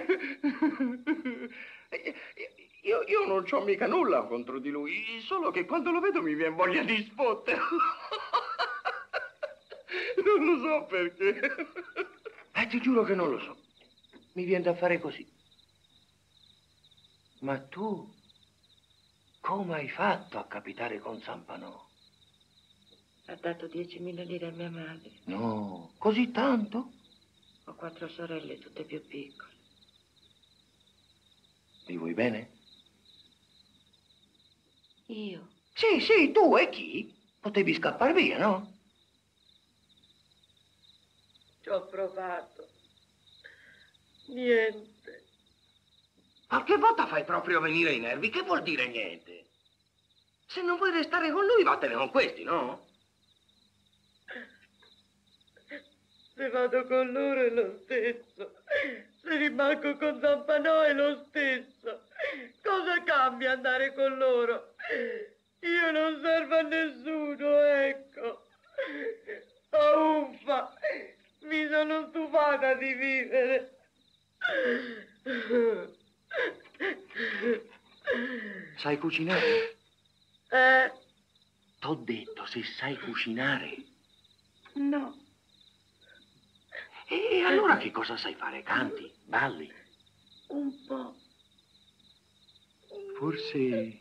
Io non c'ho mica nulla contro di lui, solo che quando lo vedo mi viene voglia di sfotterlo. Non lo so perché. Ti giuro che non lo so. Mi viene da fare così. Ma tu, come hai fatto a capitare con Zampanò? Ha dato 10.000 lire a mia madre. No, così tanto? Ho 4 sorelle, tutte più piccole. Mi vuoi bene? Io? Sì, tu e chi? Potevi scappare via, no? Ci ho provato. Niente. Qualche volta fai proprio venire i nervi. Che vuol dire niente? Se non vuoi restare con lui, vattene con questi, no? Se vado con loro è lo stesso. Se rimango con Zampanò è lo stesso. Cosa cambia andare con loro? Io non servo a nessuno, ecco. Oh, uffa, mi sono stufata di vivere. Sai cucinare? T'ho detto se sai cucinare. No. E allora che cosa sai fare? Canti? Balli? Un po'. Forse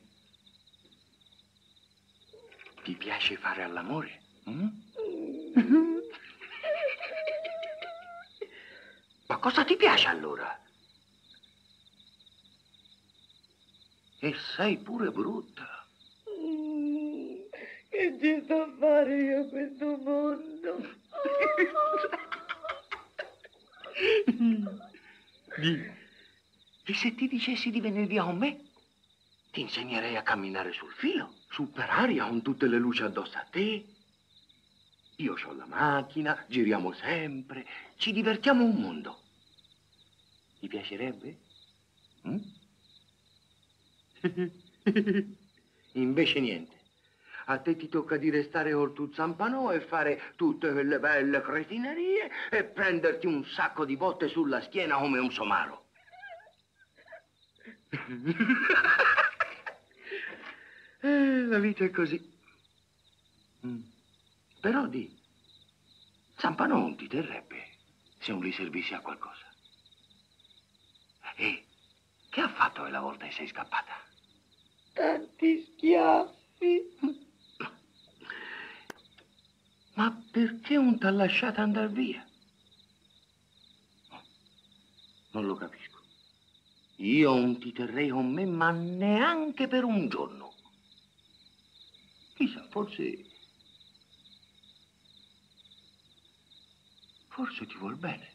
ti piace fare all'amore? Ma cosa ti piace allora? E sei pure brutta. Che ci sto a fare io a questo mondo? E se ti dicessi di venire via con me? Ti insegnerei a camminare sul filo, su per aria con tutte le luci addosso a te. Io ho la macchina, giriamo sempre, ci divertiamo un mondo. Ti piacerebbe? Invece niente. A te ti tocca di restare col tuo Zampanò e fare tutte quelle belle cretinerie e prenderti un sacco di botte sulla schiena come un somaro. La vita è così. Però Zampanò non ti terrebbe se non gli servissi a qualcosa. E che ha fatto quella volta che sei scappata? Tanti schiaffi. Ma perché non t'ha lasciata andare via? Non lo capisco. Io non ti terrei con me, ma neanche per un giorno. Chissà, forse ti vuol bene.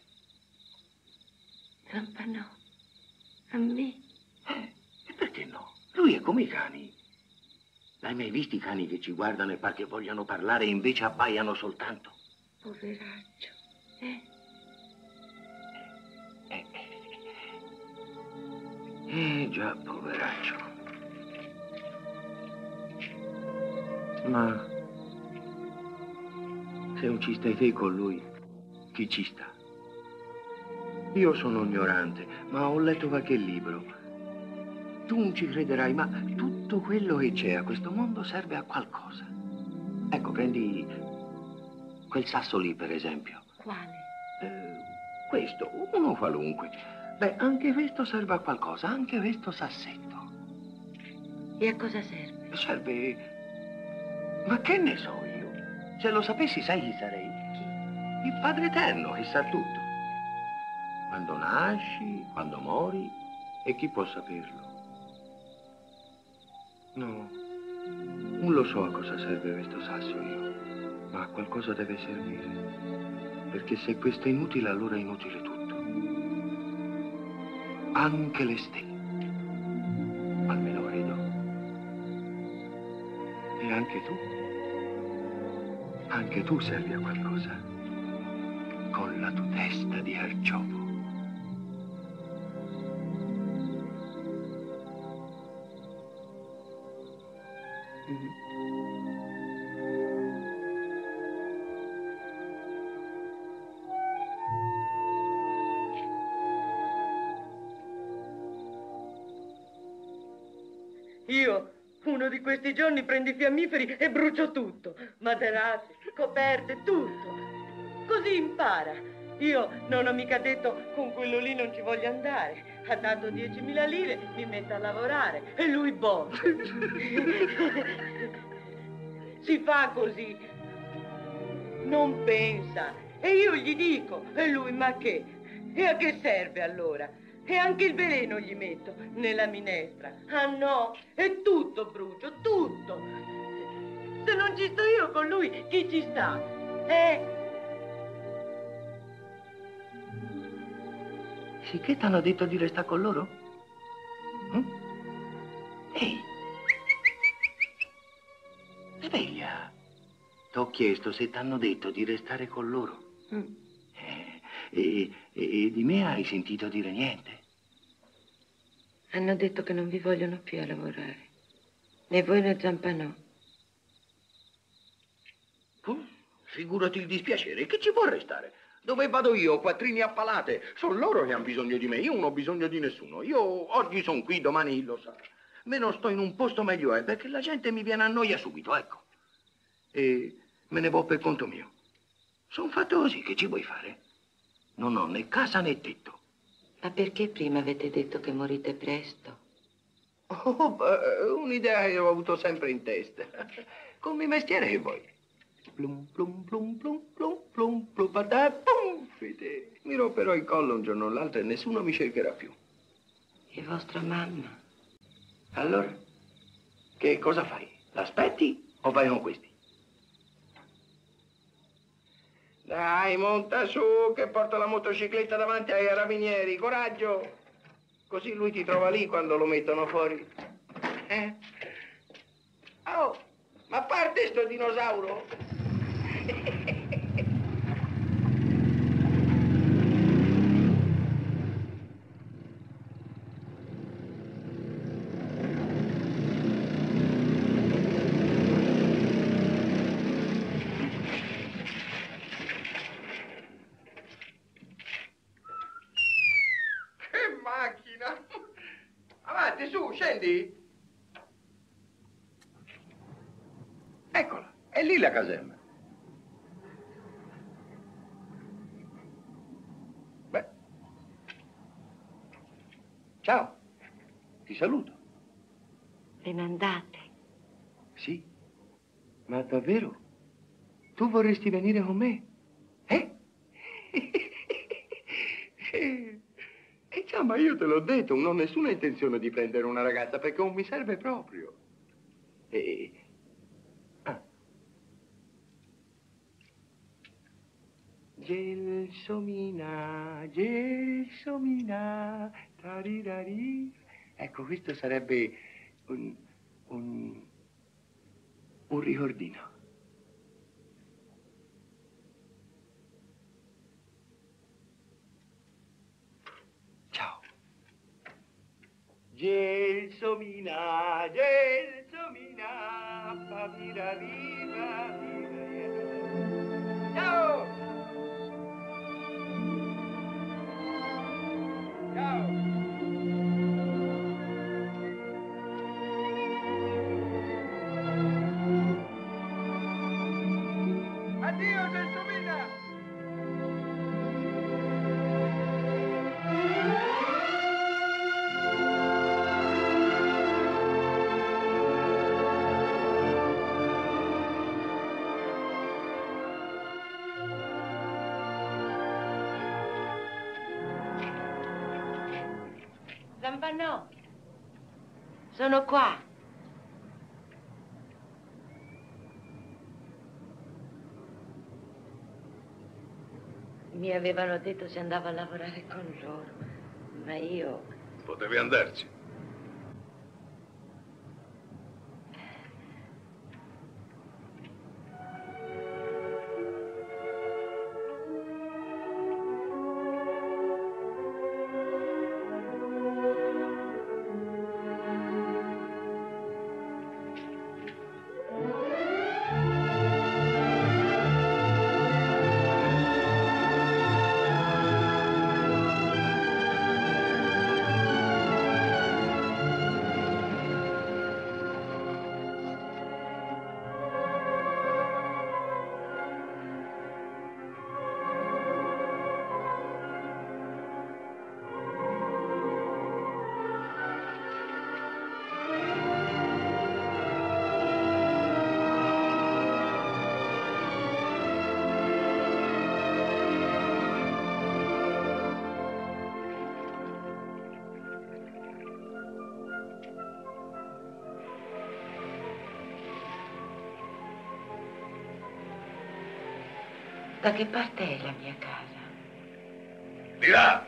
Zampanò, a me? E perché no? Lui è come i cani. L'hai mai visti i cani che ci guardano e par che vogliano parlare e invece abbaiano soltanto? Poveraccio, Già, poveraccio. Ma se non ci stai te con lui, chi ci sta? Io sono ignorante, ma ho letto qualche libro. Tu non ci crederai, ma tutto quello che c'è a questo mondo serve a qualcosa. Ecco, prendi quel sasso lì, per esempio. Quale? Questo, uno qualunque. Beh, anche questo serve a qualcosa, anche questo sassetto. E a cosa serve? Serve... Ma che ne so io? Se lo sapessi, sai chi sarei? Chi? Il Padre Eterno, che sa tutto. Quando nasci, quando mori, e chi può saperlo? No, non lo so a cosa serve questo sasso io, ma a qualcosa deve servire. Perché se questo è inutile, allora è inutile tutto. Anche le stelle. Almeno credo. E anche tu servi a qualcosa. Con la tua testa di carciofo. Io, uno di questi giorni, prendo i fiammiferi e brucio tutto. Materassi, coperte, tutto. Così impara. Io non ho mica detto con quello lì non ci voglio andare. Ha dato 10.000 lire, mi mette a lavorare e lui boh. Si fa così. Non pensa. E io gli dico, e lui ma che? E a che serve allora? E anche il veleno gli metto nella minestra. Ah no, è tutto brucio, tutto. Se non ci sto io con lui, chi ci sta? Sì, che t'hanno detto di restare con loro? Ehi! Sveglia! T'ho chiesto se t'hanno detto di restare con loro. E di me hai sentito dire niente? Hanno detto che non vi vogliono più a lavorare. Né voi né Zampanò. Figurati il dispiacere, che ci può restare? Dove vado io, quattrini a palate? Sono loro che hanno bisogno di me, io non ho bisogno di nessuno. Io oggi sono qui, domani lo sa. Meno sto in un posto meglio è, perché la gente mi viene a noia subito, ecco. E me ne vo' per conto mio. Sono fatto così, che ci vuoi fare? Non ho né casa né tetto. Ma perché prima avete detto che morite presto? Oh, un'idea che ho avuto sempre in testa. Come mestiere che vuoi? Plum, plum, plum, plum, plum, plum, plum, pum, fede. Mi romperò il collo un giorno o l'altro e nessuno mi cercherà più. E vostra mamma? Allora, che cosa fai? L'aspetti o vai con questi? Dai, monta su, che porto la motocicletta davanti ai carabinieri. Coraggio! Così lui ti trova lì quando lo mettono fuori. Oh, ma a parte sto dinosauro? Che macchina! Avanti, su, scendi! Eccola, è lì la caserma. Beh. Ciao, ti saluto. Ve ne andate? Sì, ma davvero? Tu vorresti venire con me? Già, ma io te l'ho detto, non ho nessuna intenzione di prendere una ragazza perché non mi serve proprio. Gelsomina, tarirari. Ecco, questo sarebbe un ricordino. Ciao. Gelsomina, Gelsomina, papira viva, viva. Ciao! Ciao! Addio, Gelsomina! Zampanò, sono qua. Mi avevano detto se andavo a lavorare con loro, ma io... Potevi andarci. Da che parte è la mia casa? Di là!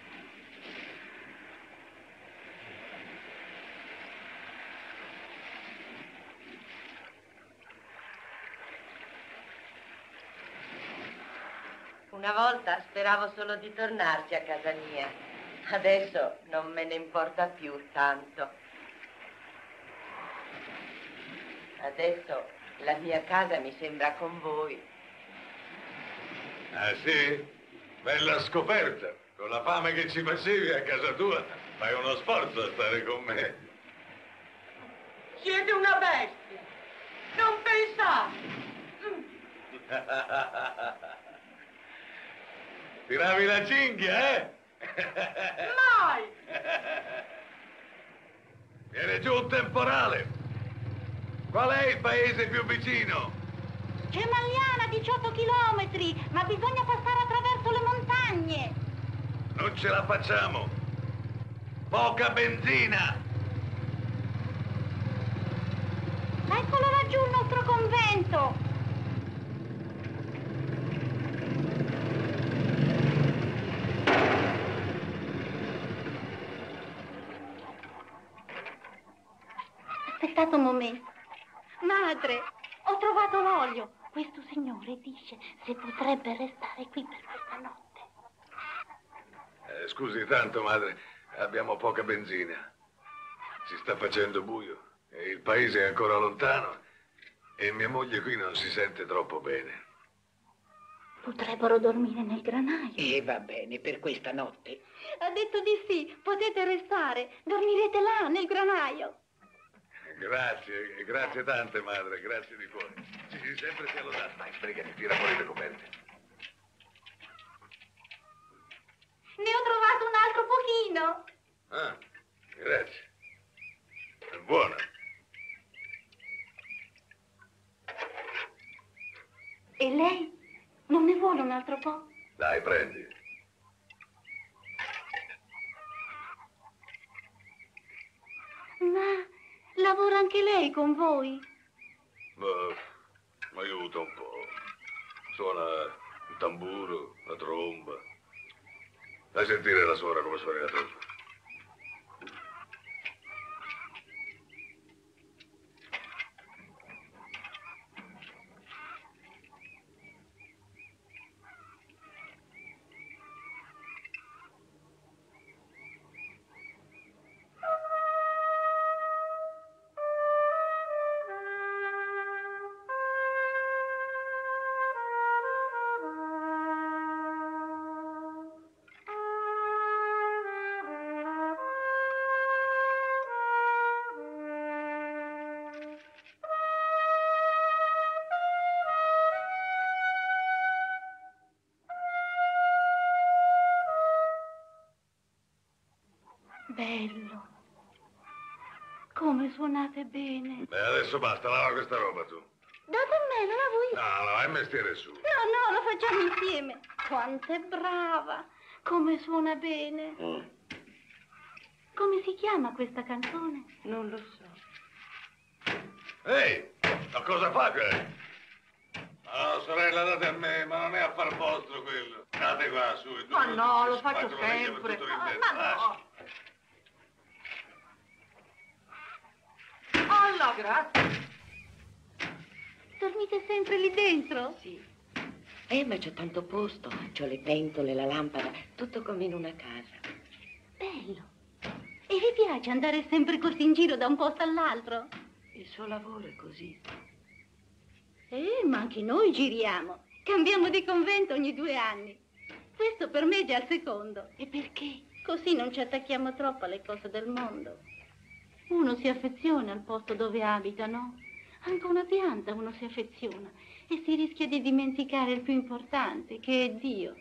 Una volta speravo solo di tornarci a casa mia. Adesso non me ne importa più tanto. Adesso la mia casa mi sembra con voi. Ah sì? Bella scoperta. Con la fame che ci facevi a casa tua, fai uno sforzo a stare con me. Siete una bestia. Non pensate. Tiravi la cinghia, eh? Mai! Viene giù un temporale. Qual è il paese più vicino? C'è Magliana, 18 chilometri, ma bisogna passare attraverso le montagne. Non ce la facciamo. Poca benzina. Eccolo laggiù il nostro convento. Aspettate un momento. Madre, ho trovato l'olio. Questo signore dice se potrebbe restare qui per questa notte. Scusi tanto, madre, abbiamo poca benzina. Si sta facendo buio e il paese è ancora lontano e mia moglie qui non si sente troppo bene. Potrebbero dormire nel granaio. E va bene, per questa notte. Ha detto di sì, potete restare. Dormirete là, nel granaio. Grazie, grazie tante, madre, grazie di cuore. Sì, sempre sia lodato. Dai, fregati, tira fuori le coperte. Ne ho trovato un altro pochino. Ah, grazie. È buona. E lei? Non ne vuole un altro po'? Dai, prendi. Ma lavora anche lei con voi? Mi aiuta un po'. Suona il tamburo, la tromba. Fai sentire la suora come suoni la tromba. come suonate bene. Beh, adesso basta, lava questa roba tu. Date a me, non la vuoi? No, lava il mestiere su. No, lo facciamo insieme. Quanto è brava, come suona bene. Come si chiama questa canzone? Non lo so. Ehi, ma cosa fa che? No, sorella, date a me, ma non è affar vostro quello. Date qua, su. Ma no, lo faccio sempre. Ma no. Alla grazie. Dormite sempre lì dentro? Sì. Ma c'ho tanto posto. C'ho le pentole, la lampada, tutto come in una casa. Bello. E vi piace andare sempre così in giro da un posto all'altro? Il suo lavoro è così. Ma anche noi giriamo. Cambiamo di convento ogni 2 anni. Questo per me è già il secondo. E perché? Così non ci attacchiamo troppo alle cose del mondo. Uno si affeziona al posto dove abita, no? Anche una pianta uno si affeziona e si rischia di dimenticare il più importante, che è Dio.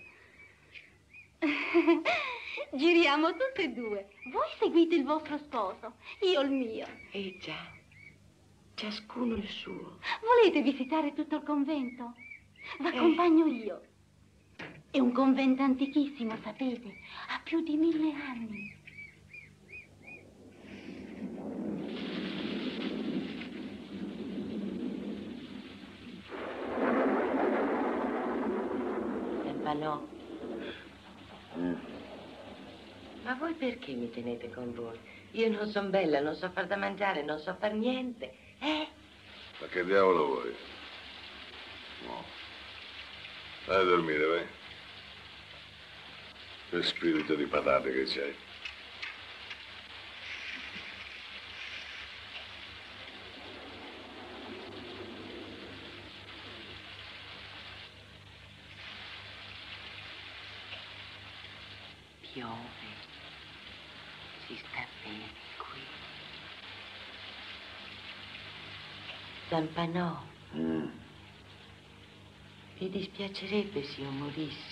Giriamo tutte e 2. Voi seguite il vostro sposo, io il mio. Già. Ciascuno il suo. Volete visitare tutto il convento? V'accompagno io. È un convento antichissimo, sapete? Ha più di 1000 anni. No. Ma voi perché mi tenete con voi? Io non sono bella, non so far da mangiare, non so far niente. Ma che diavolo vuoi? No. Vai a dormire, vai. Che spirito di patate che c'hai. Piove, si sta bene qui. Zampanò, vi dispiacerebbe se io morissi?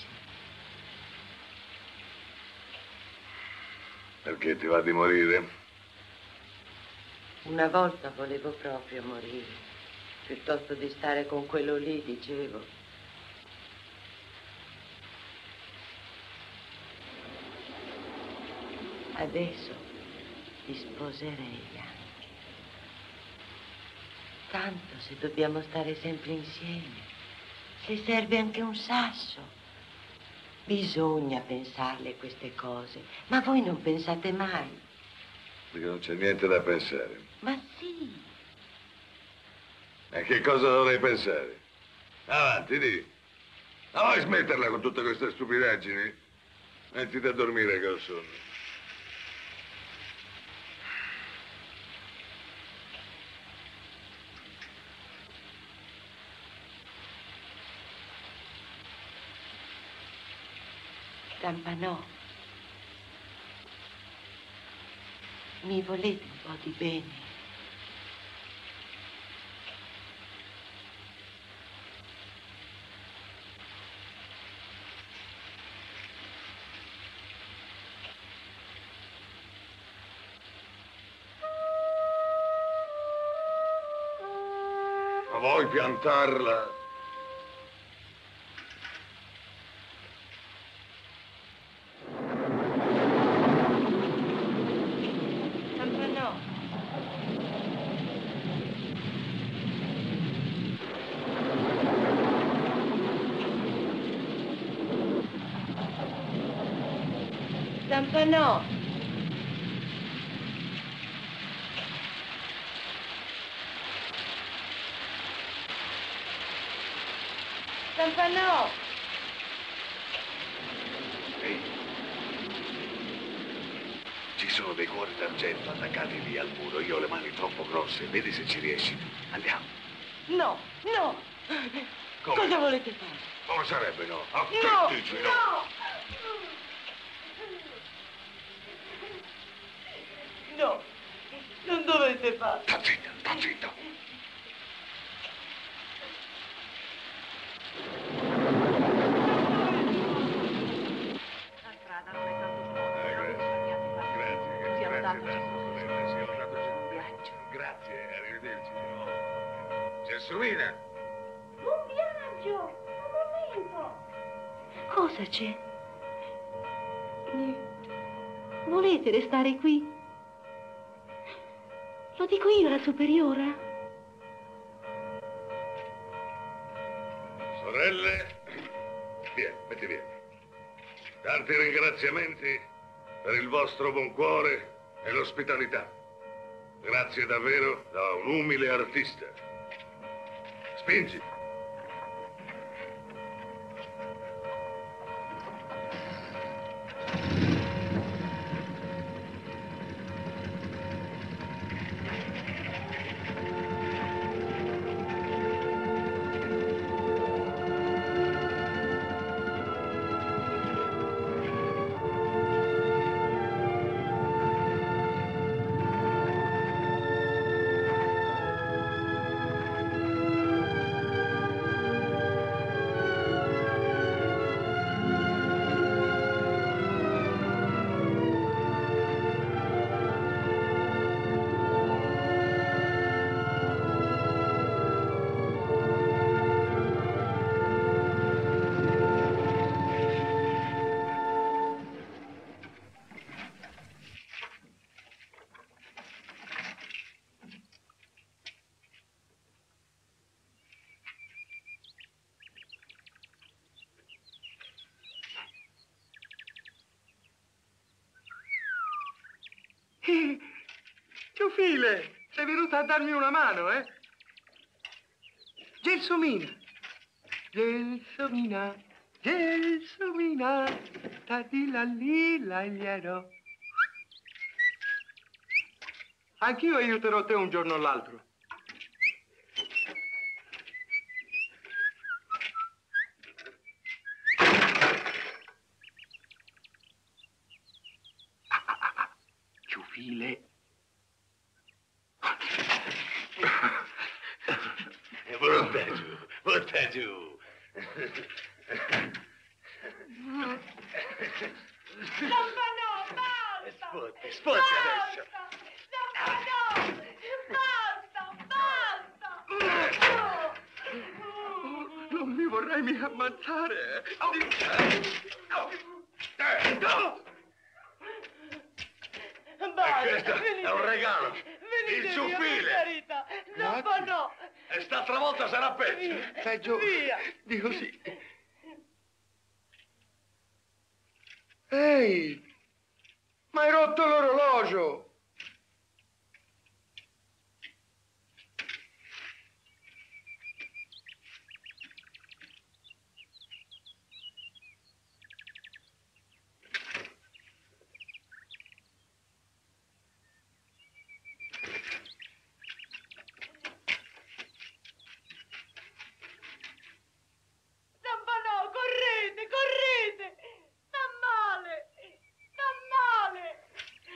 Perché ti va di morire? Una volta volevo proprio morire, piuttosto di stare con quello lì, dicevo. Adesso ti sposerei anche. Tanto se dobbiamo stare sempre insieme, se serve anche un sasso. Bisogna pensarle queste cose, ma voi non pensate mai. Perché non c'è niente da pensare. Ma sì. E che cosa dovrei pensare? Avanti, di. Ma vuoi smetterla con tutte queste stupidaggini? Mettiti a dormire che ho sonno. Zampanò, mi volete un po' di bene? Ma vuoi piantarla? Zampanò. Zampanò. Ehi. Ci sono dei cuori d'argento attaccati lì al muro. Io ho le mani troppo grosse. Vedi se ci riesci. Andiamo. No, no. Come? Cosa volete fare? Come sarebbe, no? No, Dici, no. No, non dovete farlo. Sta zitta, sta zitta. La strada non è tanto buona. Grazie, Siamo grazie tanto tanto, sorella. Sì, ho dato vederci di nuovo. Gelsomina! Buon viaggio! Un momento! Cosa c'è? Niente. Volete restare qui? Lo dico io alla superiora? Sorelle, via, metti via. Tanti ringraziamenti per il vostro buon cuore e l'ospitalità. Grazie davvero da un umile artista. Spingi. Ciufile, sei venuta a darmi una mano, eh? Gelsomina, Gelsomina, Gelsomina, tadilalilagliero. Anch'io aiuterò te un giorno o l'altro. Ciufile. Butta giù. Zampano, basta! Sfotti adesso. Zampano, basta! Non mi vorrei mica ammazzare. Questo è un regalo. Il ciufile. Zampano! E st'altra volta sarà peggio. Peggio. Via. Dico sì. Ehi, ma hai rotto l'orologio. Zampano, correte, correte! Sta male! Sta male!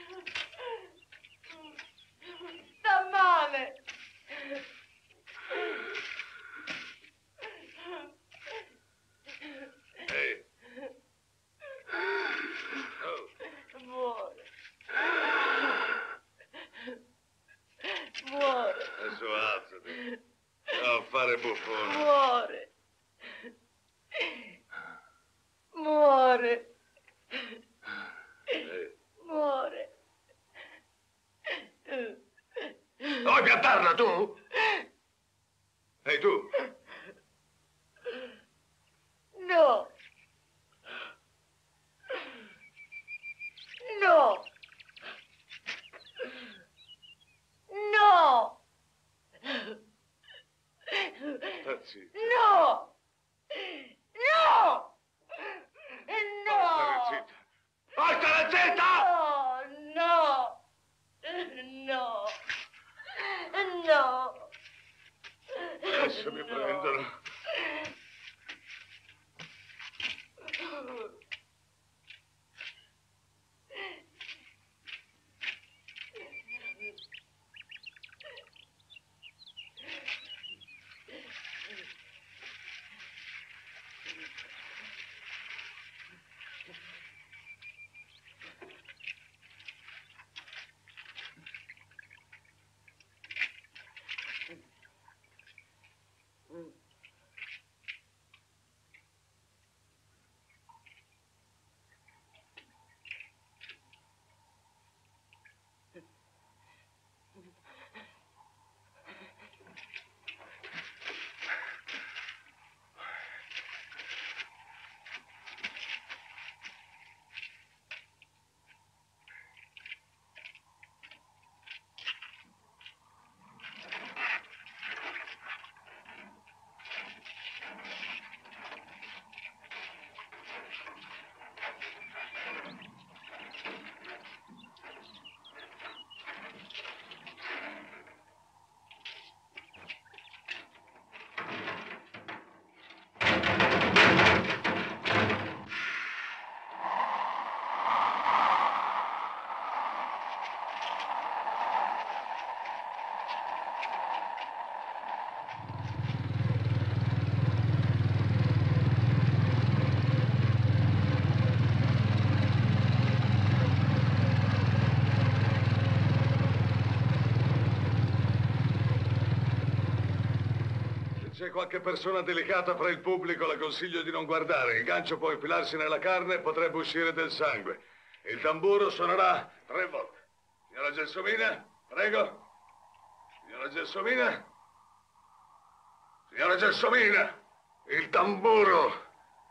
Sta male! Ehi. Oh. Muore! Muore! Adesso alzati. Non fare buffone. Muore! Muore! Muore! Vuoi piantarla tu? Ehi tu? No! No! No! Tazzi. No! No! No! Zitta. Portala zitta! No! No! No! Adesso mi prendono. c'è qualche persona delicata fra il pubblico, la consiglio di non guardare. Il gancio può infilarsi nella carne e potrebbe uscire del sangue. Il tamburo suonerà 3 volte. Signora Gelsomina, prego. Signora Gelsomina. Signora Gelsomina, il tamburo.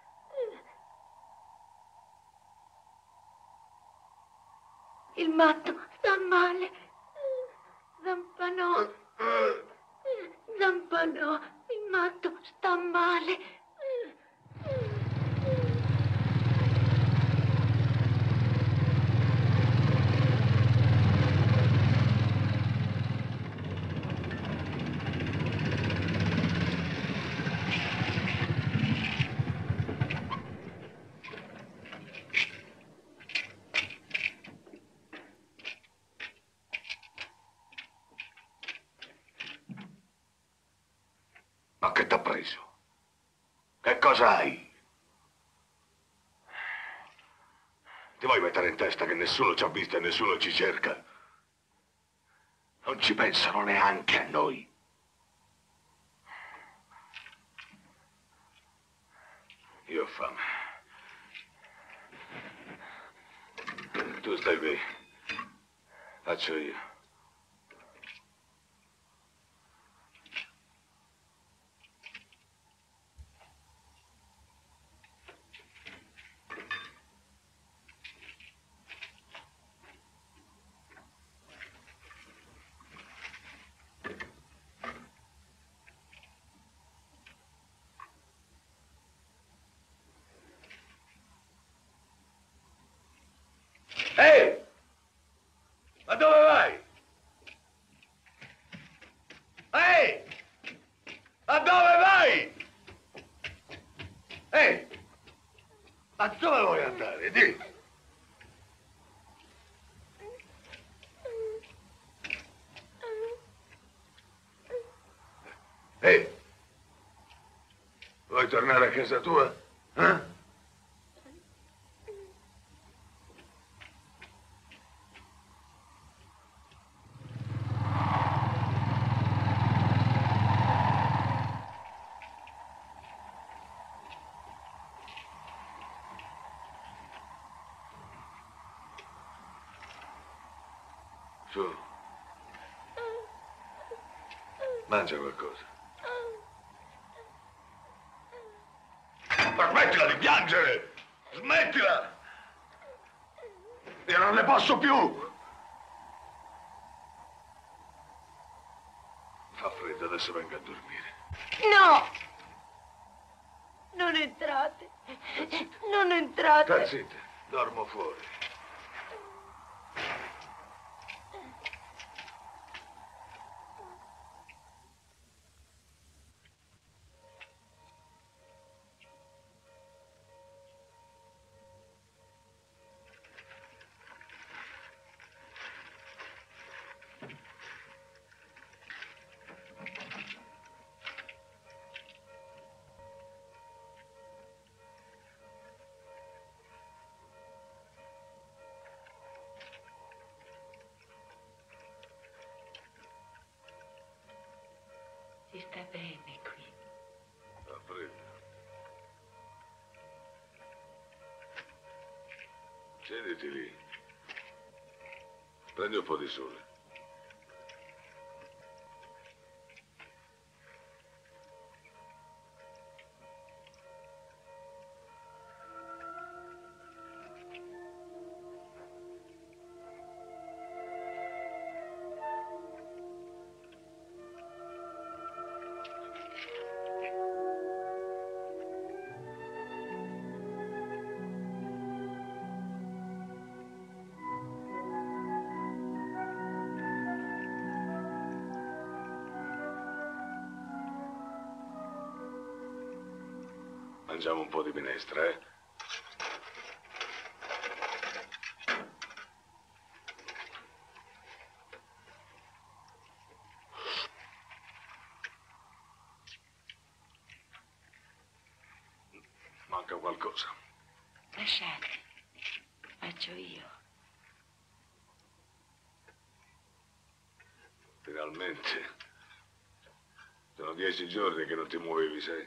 Il matto sta male. Zampanò. Zampanò, il matto sta male. Ma che t'ha preso? Che cosa hai? Ti vuoi mettere in testa che nessuno ci ha visto e nessuno ci cerca? Non ci pensano neanche a noi. Io ho fame. Tu stai qui. Faccio io. Ehi! Ma dove vai? Ehi! Ma dove vai? Ehi! Ma dove vuoi andare? Di! Ehi! Vuoi tornare a casa tua? Eh? Su. Mangia qualcosa. Ma smettila di piangere! Smettila! Io non ne posso più! Fa freddo, adesso vengo a dormire. No! Non entrate! Non entrate! Sta zitta, dormo fuori. Si sta bene qui. Fa freddo. Siediti lì. Prendi un po' di sole. Mangiamo un po' di minestra, eh? Manca qualcosa. Lasciate. Faccio io. Finalmente. Sono 10 giorni che non ti muovevi, sai?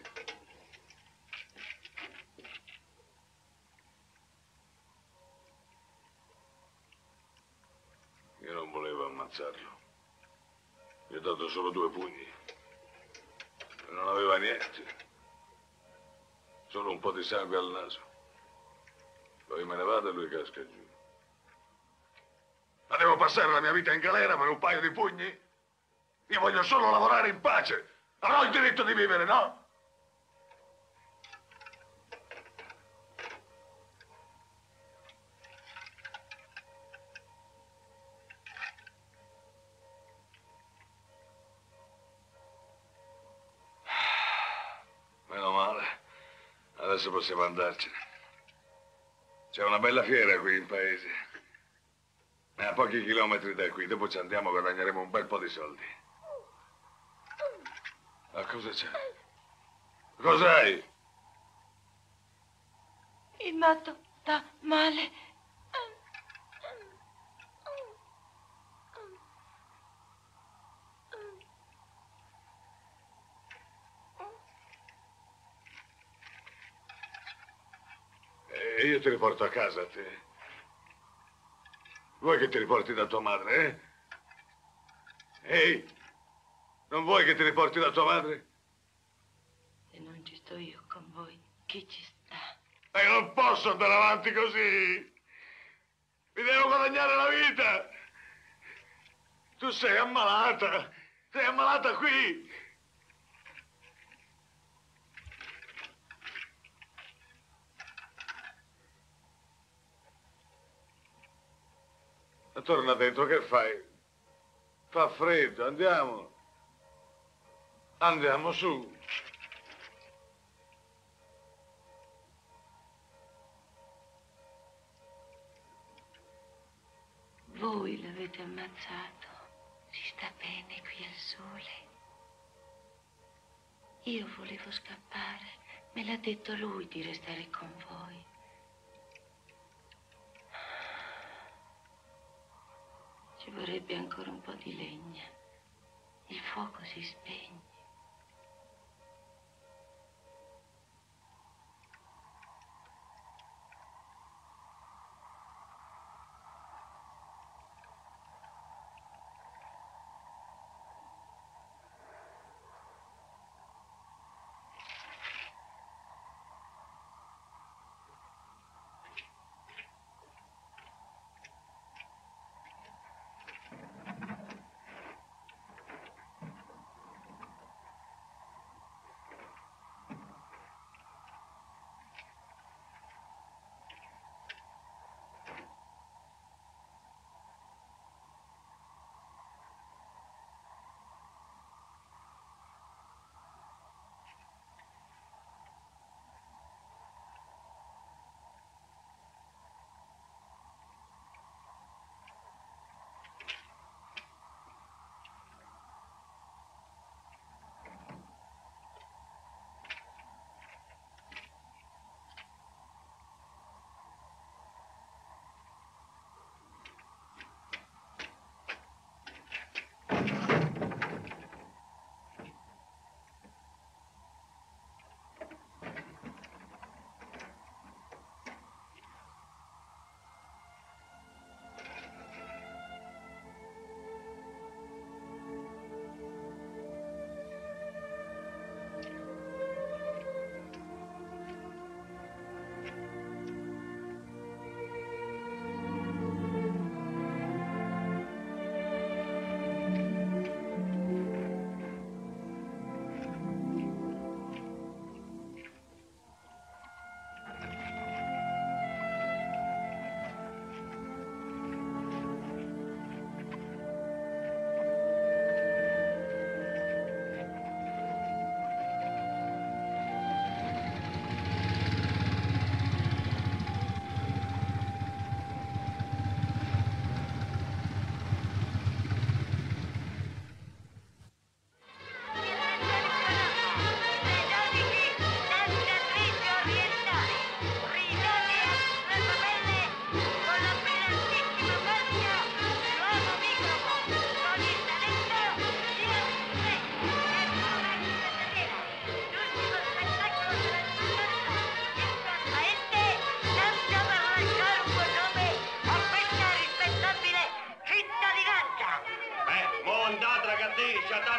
Io non volevo ammazzarlo. Gli ho dato solo 2 pugni. E non aveva niente. Solo un po' di sangue al naso. Poi me ne vado e lui casca giù. Ma devo passare la mia vita in galera per un paio di pugni? Io voglio solo lavorare in pace. Avrò il diritto di vivere, no? Meno male. Adesso possiamo andarcene. C'è una bella fiera qui in paese. È a pochi chilometri da qui. Dopo ci andiamo, guadagneremo un bel po' di soldi. Ma cosa c'è? Cos'hai? Il matto sta male. E io ti riporto a casa, a te. Vuoi che ti riporti da tua madre, eh? Ehi, non vuoi che ti riporti da tua madre? Se non ci sto io con voi, chi ci sta? E io non posso andare avanti così. Mi devo guadagnare la vita. Tu sei ammalata. Sei ammalata qui. Ma torna dentro, che fai? Fa freddo, andiamo. Andiamo su. Voi l'avete ammazzato. Si sta bene qui al sole. Io volevo scappare. Me l'ha detto lui di restare con voi. Ci vorrebbe ancora un po' di legna. Il fuoco si spegne.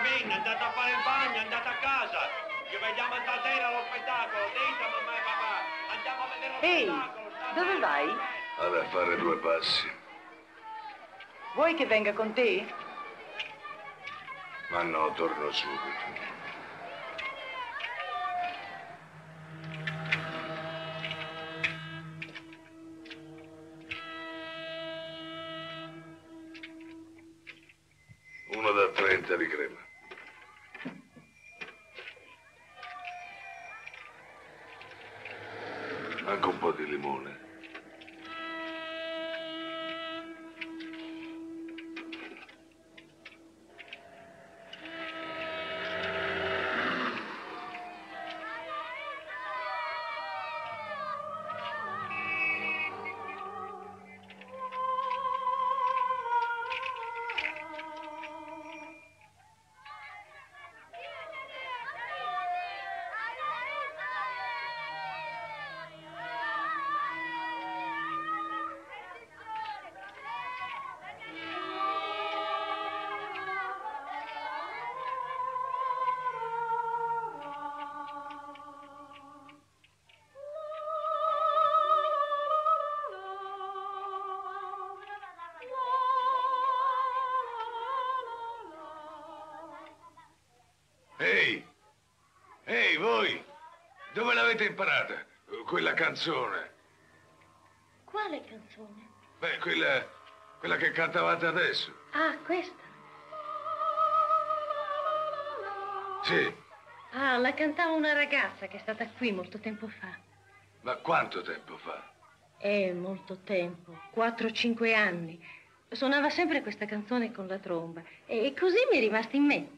Carmina, andate a fare il bagno, andate a casa. Ci vediamo stasera allo spettacolo. Dite a mamma e papà. Andiamo a vedere lo spettacolo. Dove vai? Vado a fare 2 passi. Vuoi che venga con te? Ma no, torno subito. Uno da 30 di crema. Anche un po' di limone. Ehi, voi! Dove l'avete imparata? Quella canzone? Quale canzone? Beh, quella che cantavate adesso. Ah, questa? Sì. Ah, la cantava una ragazza che è stata qui molto tempo fa. Ma quanto tempo fa? Molto tempo, 4 o 5 anni. Suonava sempre questa canzone con la tromba e così mi è rimasta in mente.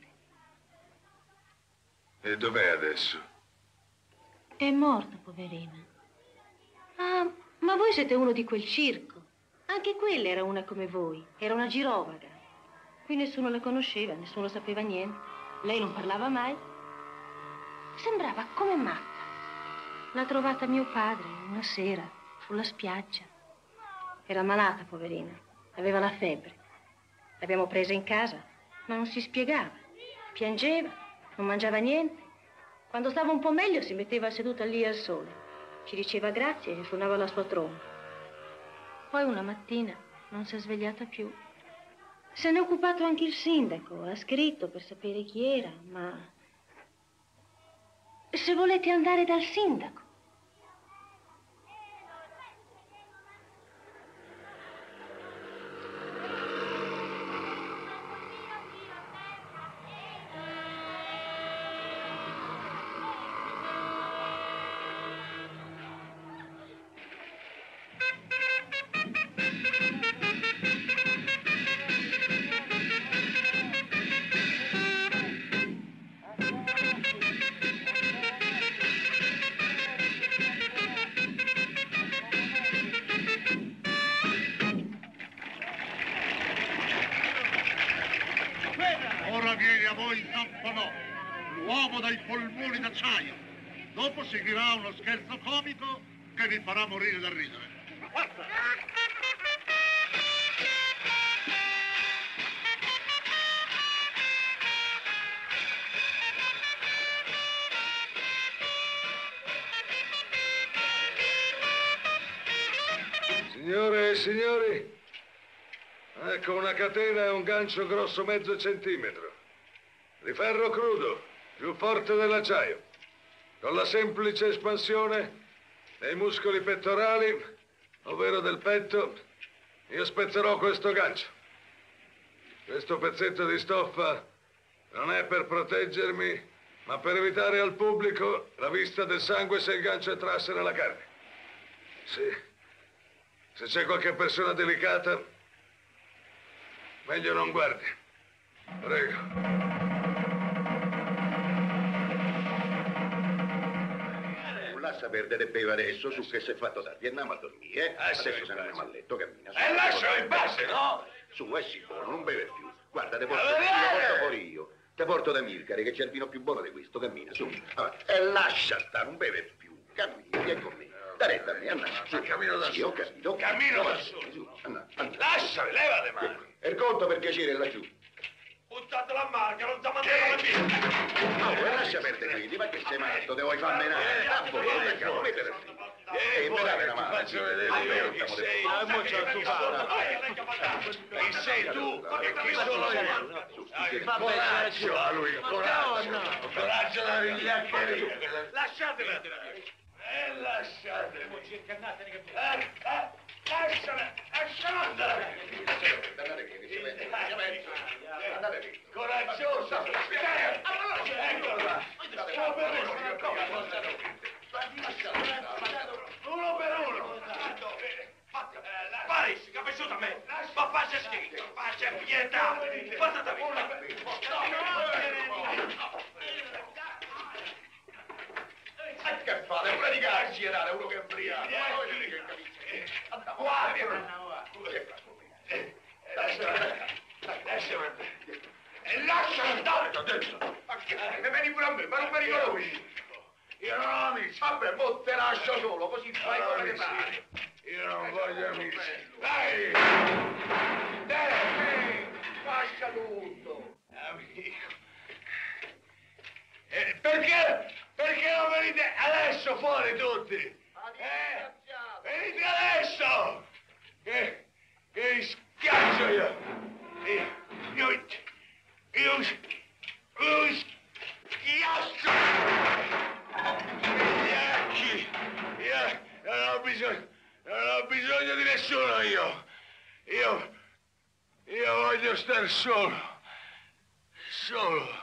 E dov'è adesso? È morta, poverina. Ah, ma voi siete uno di quel circo. Anche quella era una come voi, era una girovaga. Qui nessuno la conosceva, nessuno sapeva niente. Lei non parlava mai. Sembrava come matta. L'ha trovata mio padre una sera sulla spiaggia. Era malata, poverina. Aveva la febbre. L'abbiamo presa in casa, ma non si spiegava. Piangeva. Non mangiava niente. Quando stava un po' meglio si metteva seduta lì al sole. Ci diceva grazie e suonava la sua tromba. Poi una mattina non si è svegliata più. Se n'è occupato anche il sindaco. Ha scritto per sapere chi era, ma... Se volete andare dal sindaco. Ora viene a voi Zampanò, l'uomo dai polmoni d'acciaio. Dopo seguirà uno scherzo comico che vi farà morire da ridere. Forza! Signore e signori, ecco una catena e un gancio grosso mezzo centimetro, di ferro crudo, più forte dell'acciaio, con la semplice espansione dei muscoli pettorali, ovvero del petto, io spezzerò questo gancio. Questo pezzetto di stoffa non è per proteggermi, ma per evitare al pubblico la vista del sangue se il gancio entrasse nella carne. Sì. Se c'è qualche persona delicata, meglio non guardi. Prego. Non lascia perdere beve adesso, su che si è fatto tardi. Andiamo a dormire, Sì, adesso se ne andiamo a letto, cammina. lascialo in pace, no? Su, è sicuro, non beve più. Guarda, te porto fuori io. Te porto da Milcare, che c'è il vino più buono di questo, cammina, su. E lascia stare, non beve più. Cammina, vieni con me. Dai retta a me, anna. Su. Cammino da sì, solo. ho capito. Cammino da solo. Su, anna. Lasciami, leva le mani. E il conto per piacere laggiù. Buttatela a marca, non ti mandiamo via. No, lascia perdere quindi, ma che sei matto? Te vuoi far menare? Campo, non mettere qui. Mi date una mano. Faccio vedere chi sei. Chi sei tu e chi sono io? Coraggio a lui, coraggio. Coraggio da vigliaccheria. Lasciatela. Lasciatela. Lasciala andare. Andate via. Coraggioso. Eccola. Uno per uno. Paris, che è piaciuto a me. Ma faccia schifo, faccia pietà. Portata via. Che fate? Predicare, girare, uno che è ubriaco. Lasciala andare, ti ho detto. E vieni pure a me, ma non mi riconosci. Io non ho amici. Vabbè, mo te lascio solo, così fai come ti pare. Io non voglio amici. Dai! Lascia tutto. Amico. Perché? Perché non venite adesso fuori tutti? Venite adesso! Che vi schiaccio io! Io schiaccio! Vigliacchi! Io non ho bisogno di nessuno io voglio stare solo. Solo.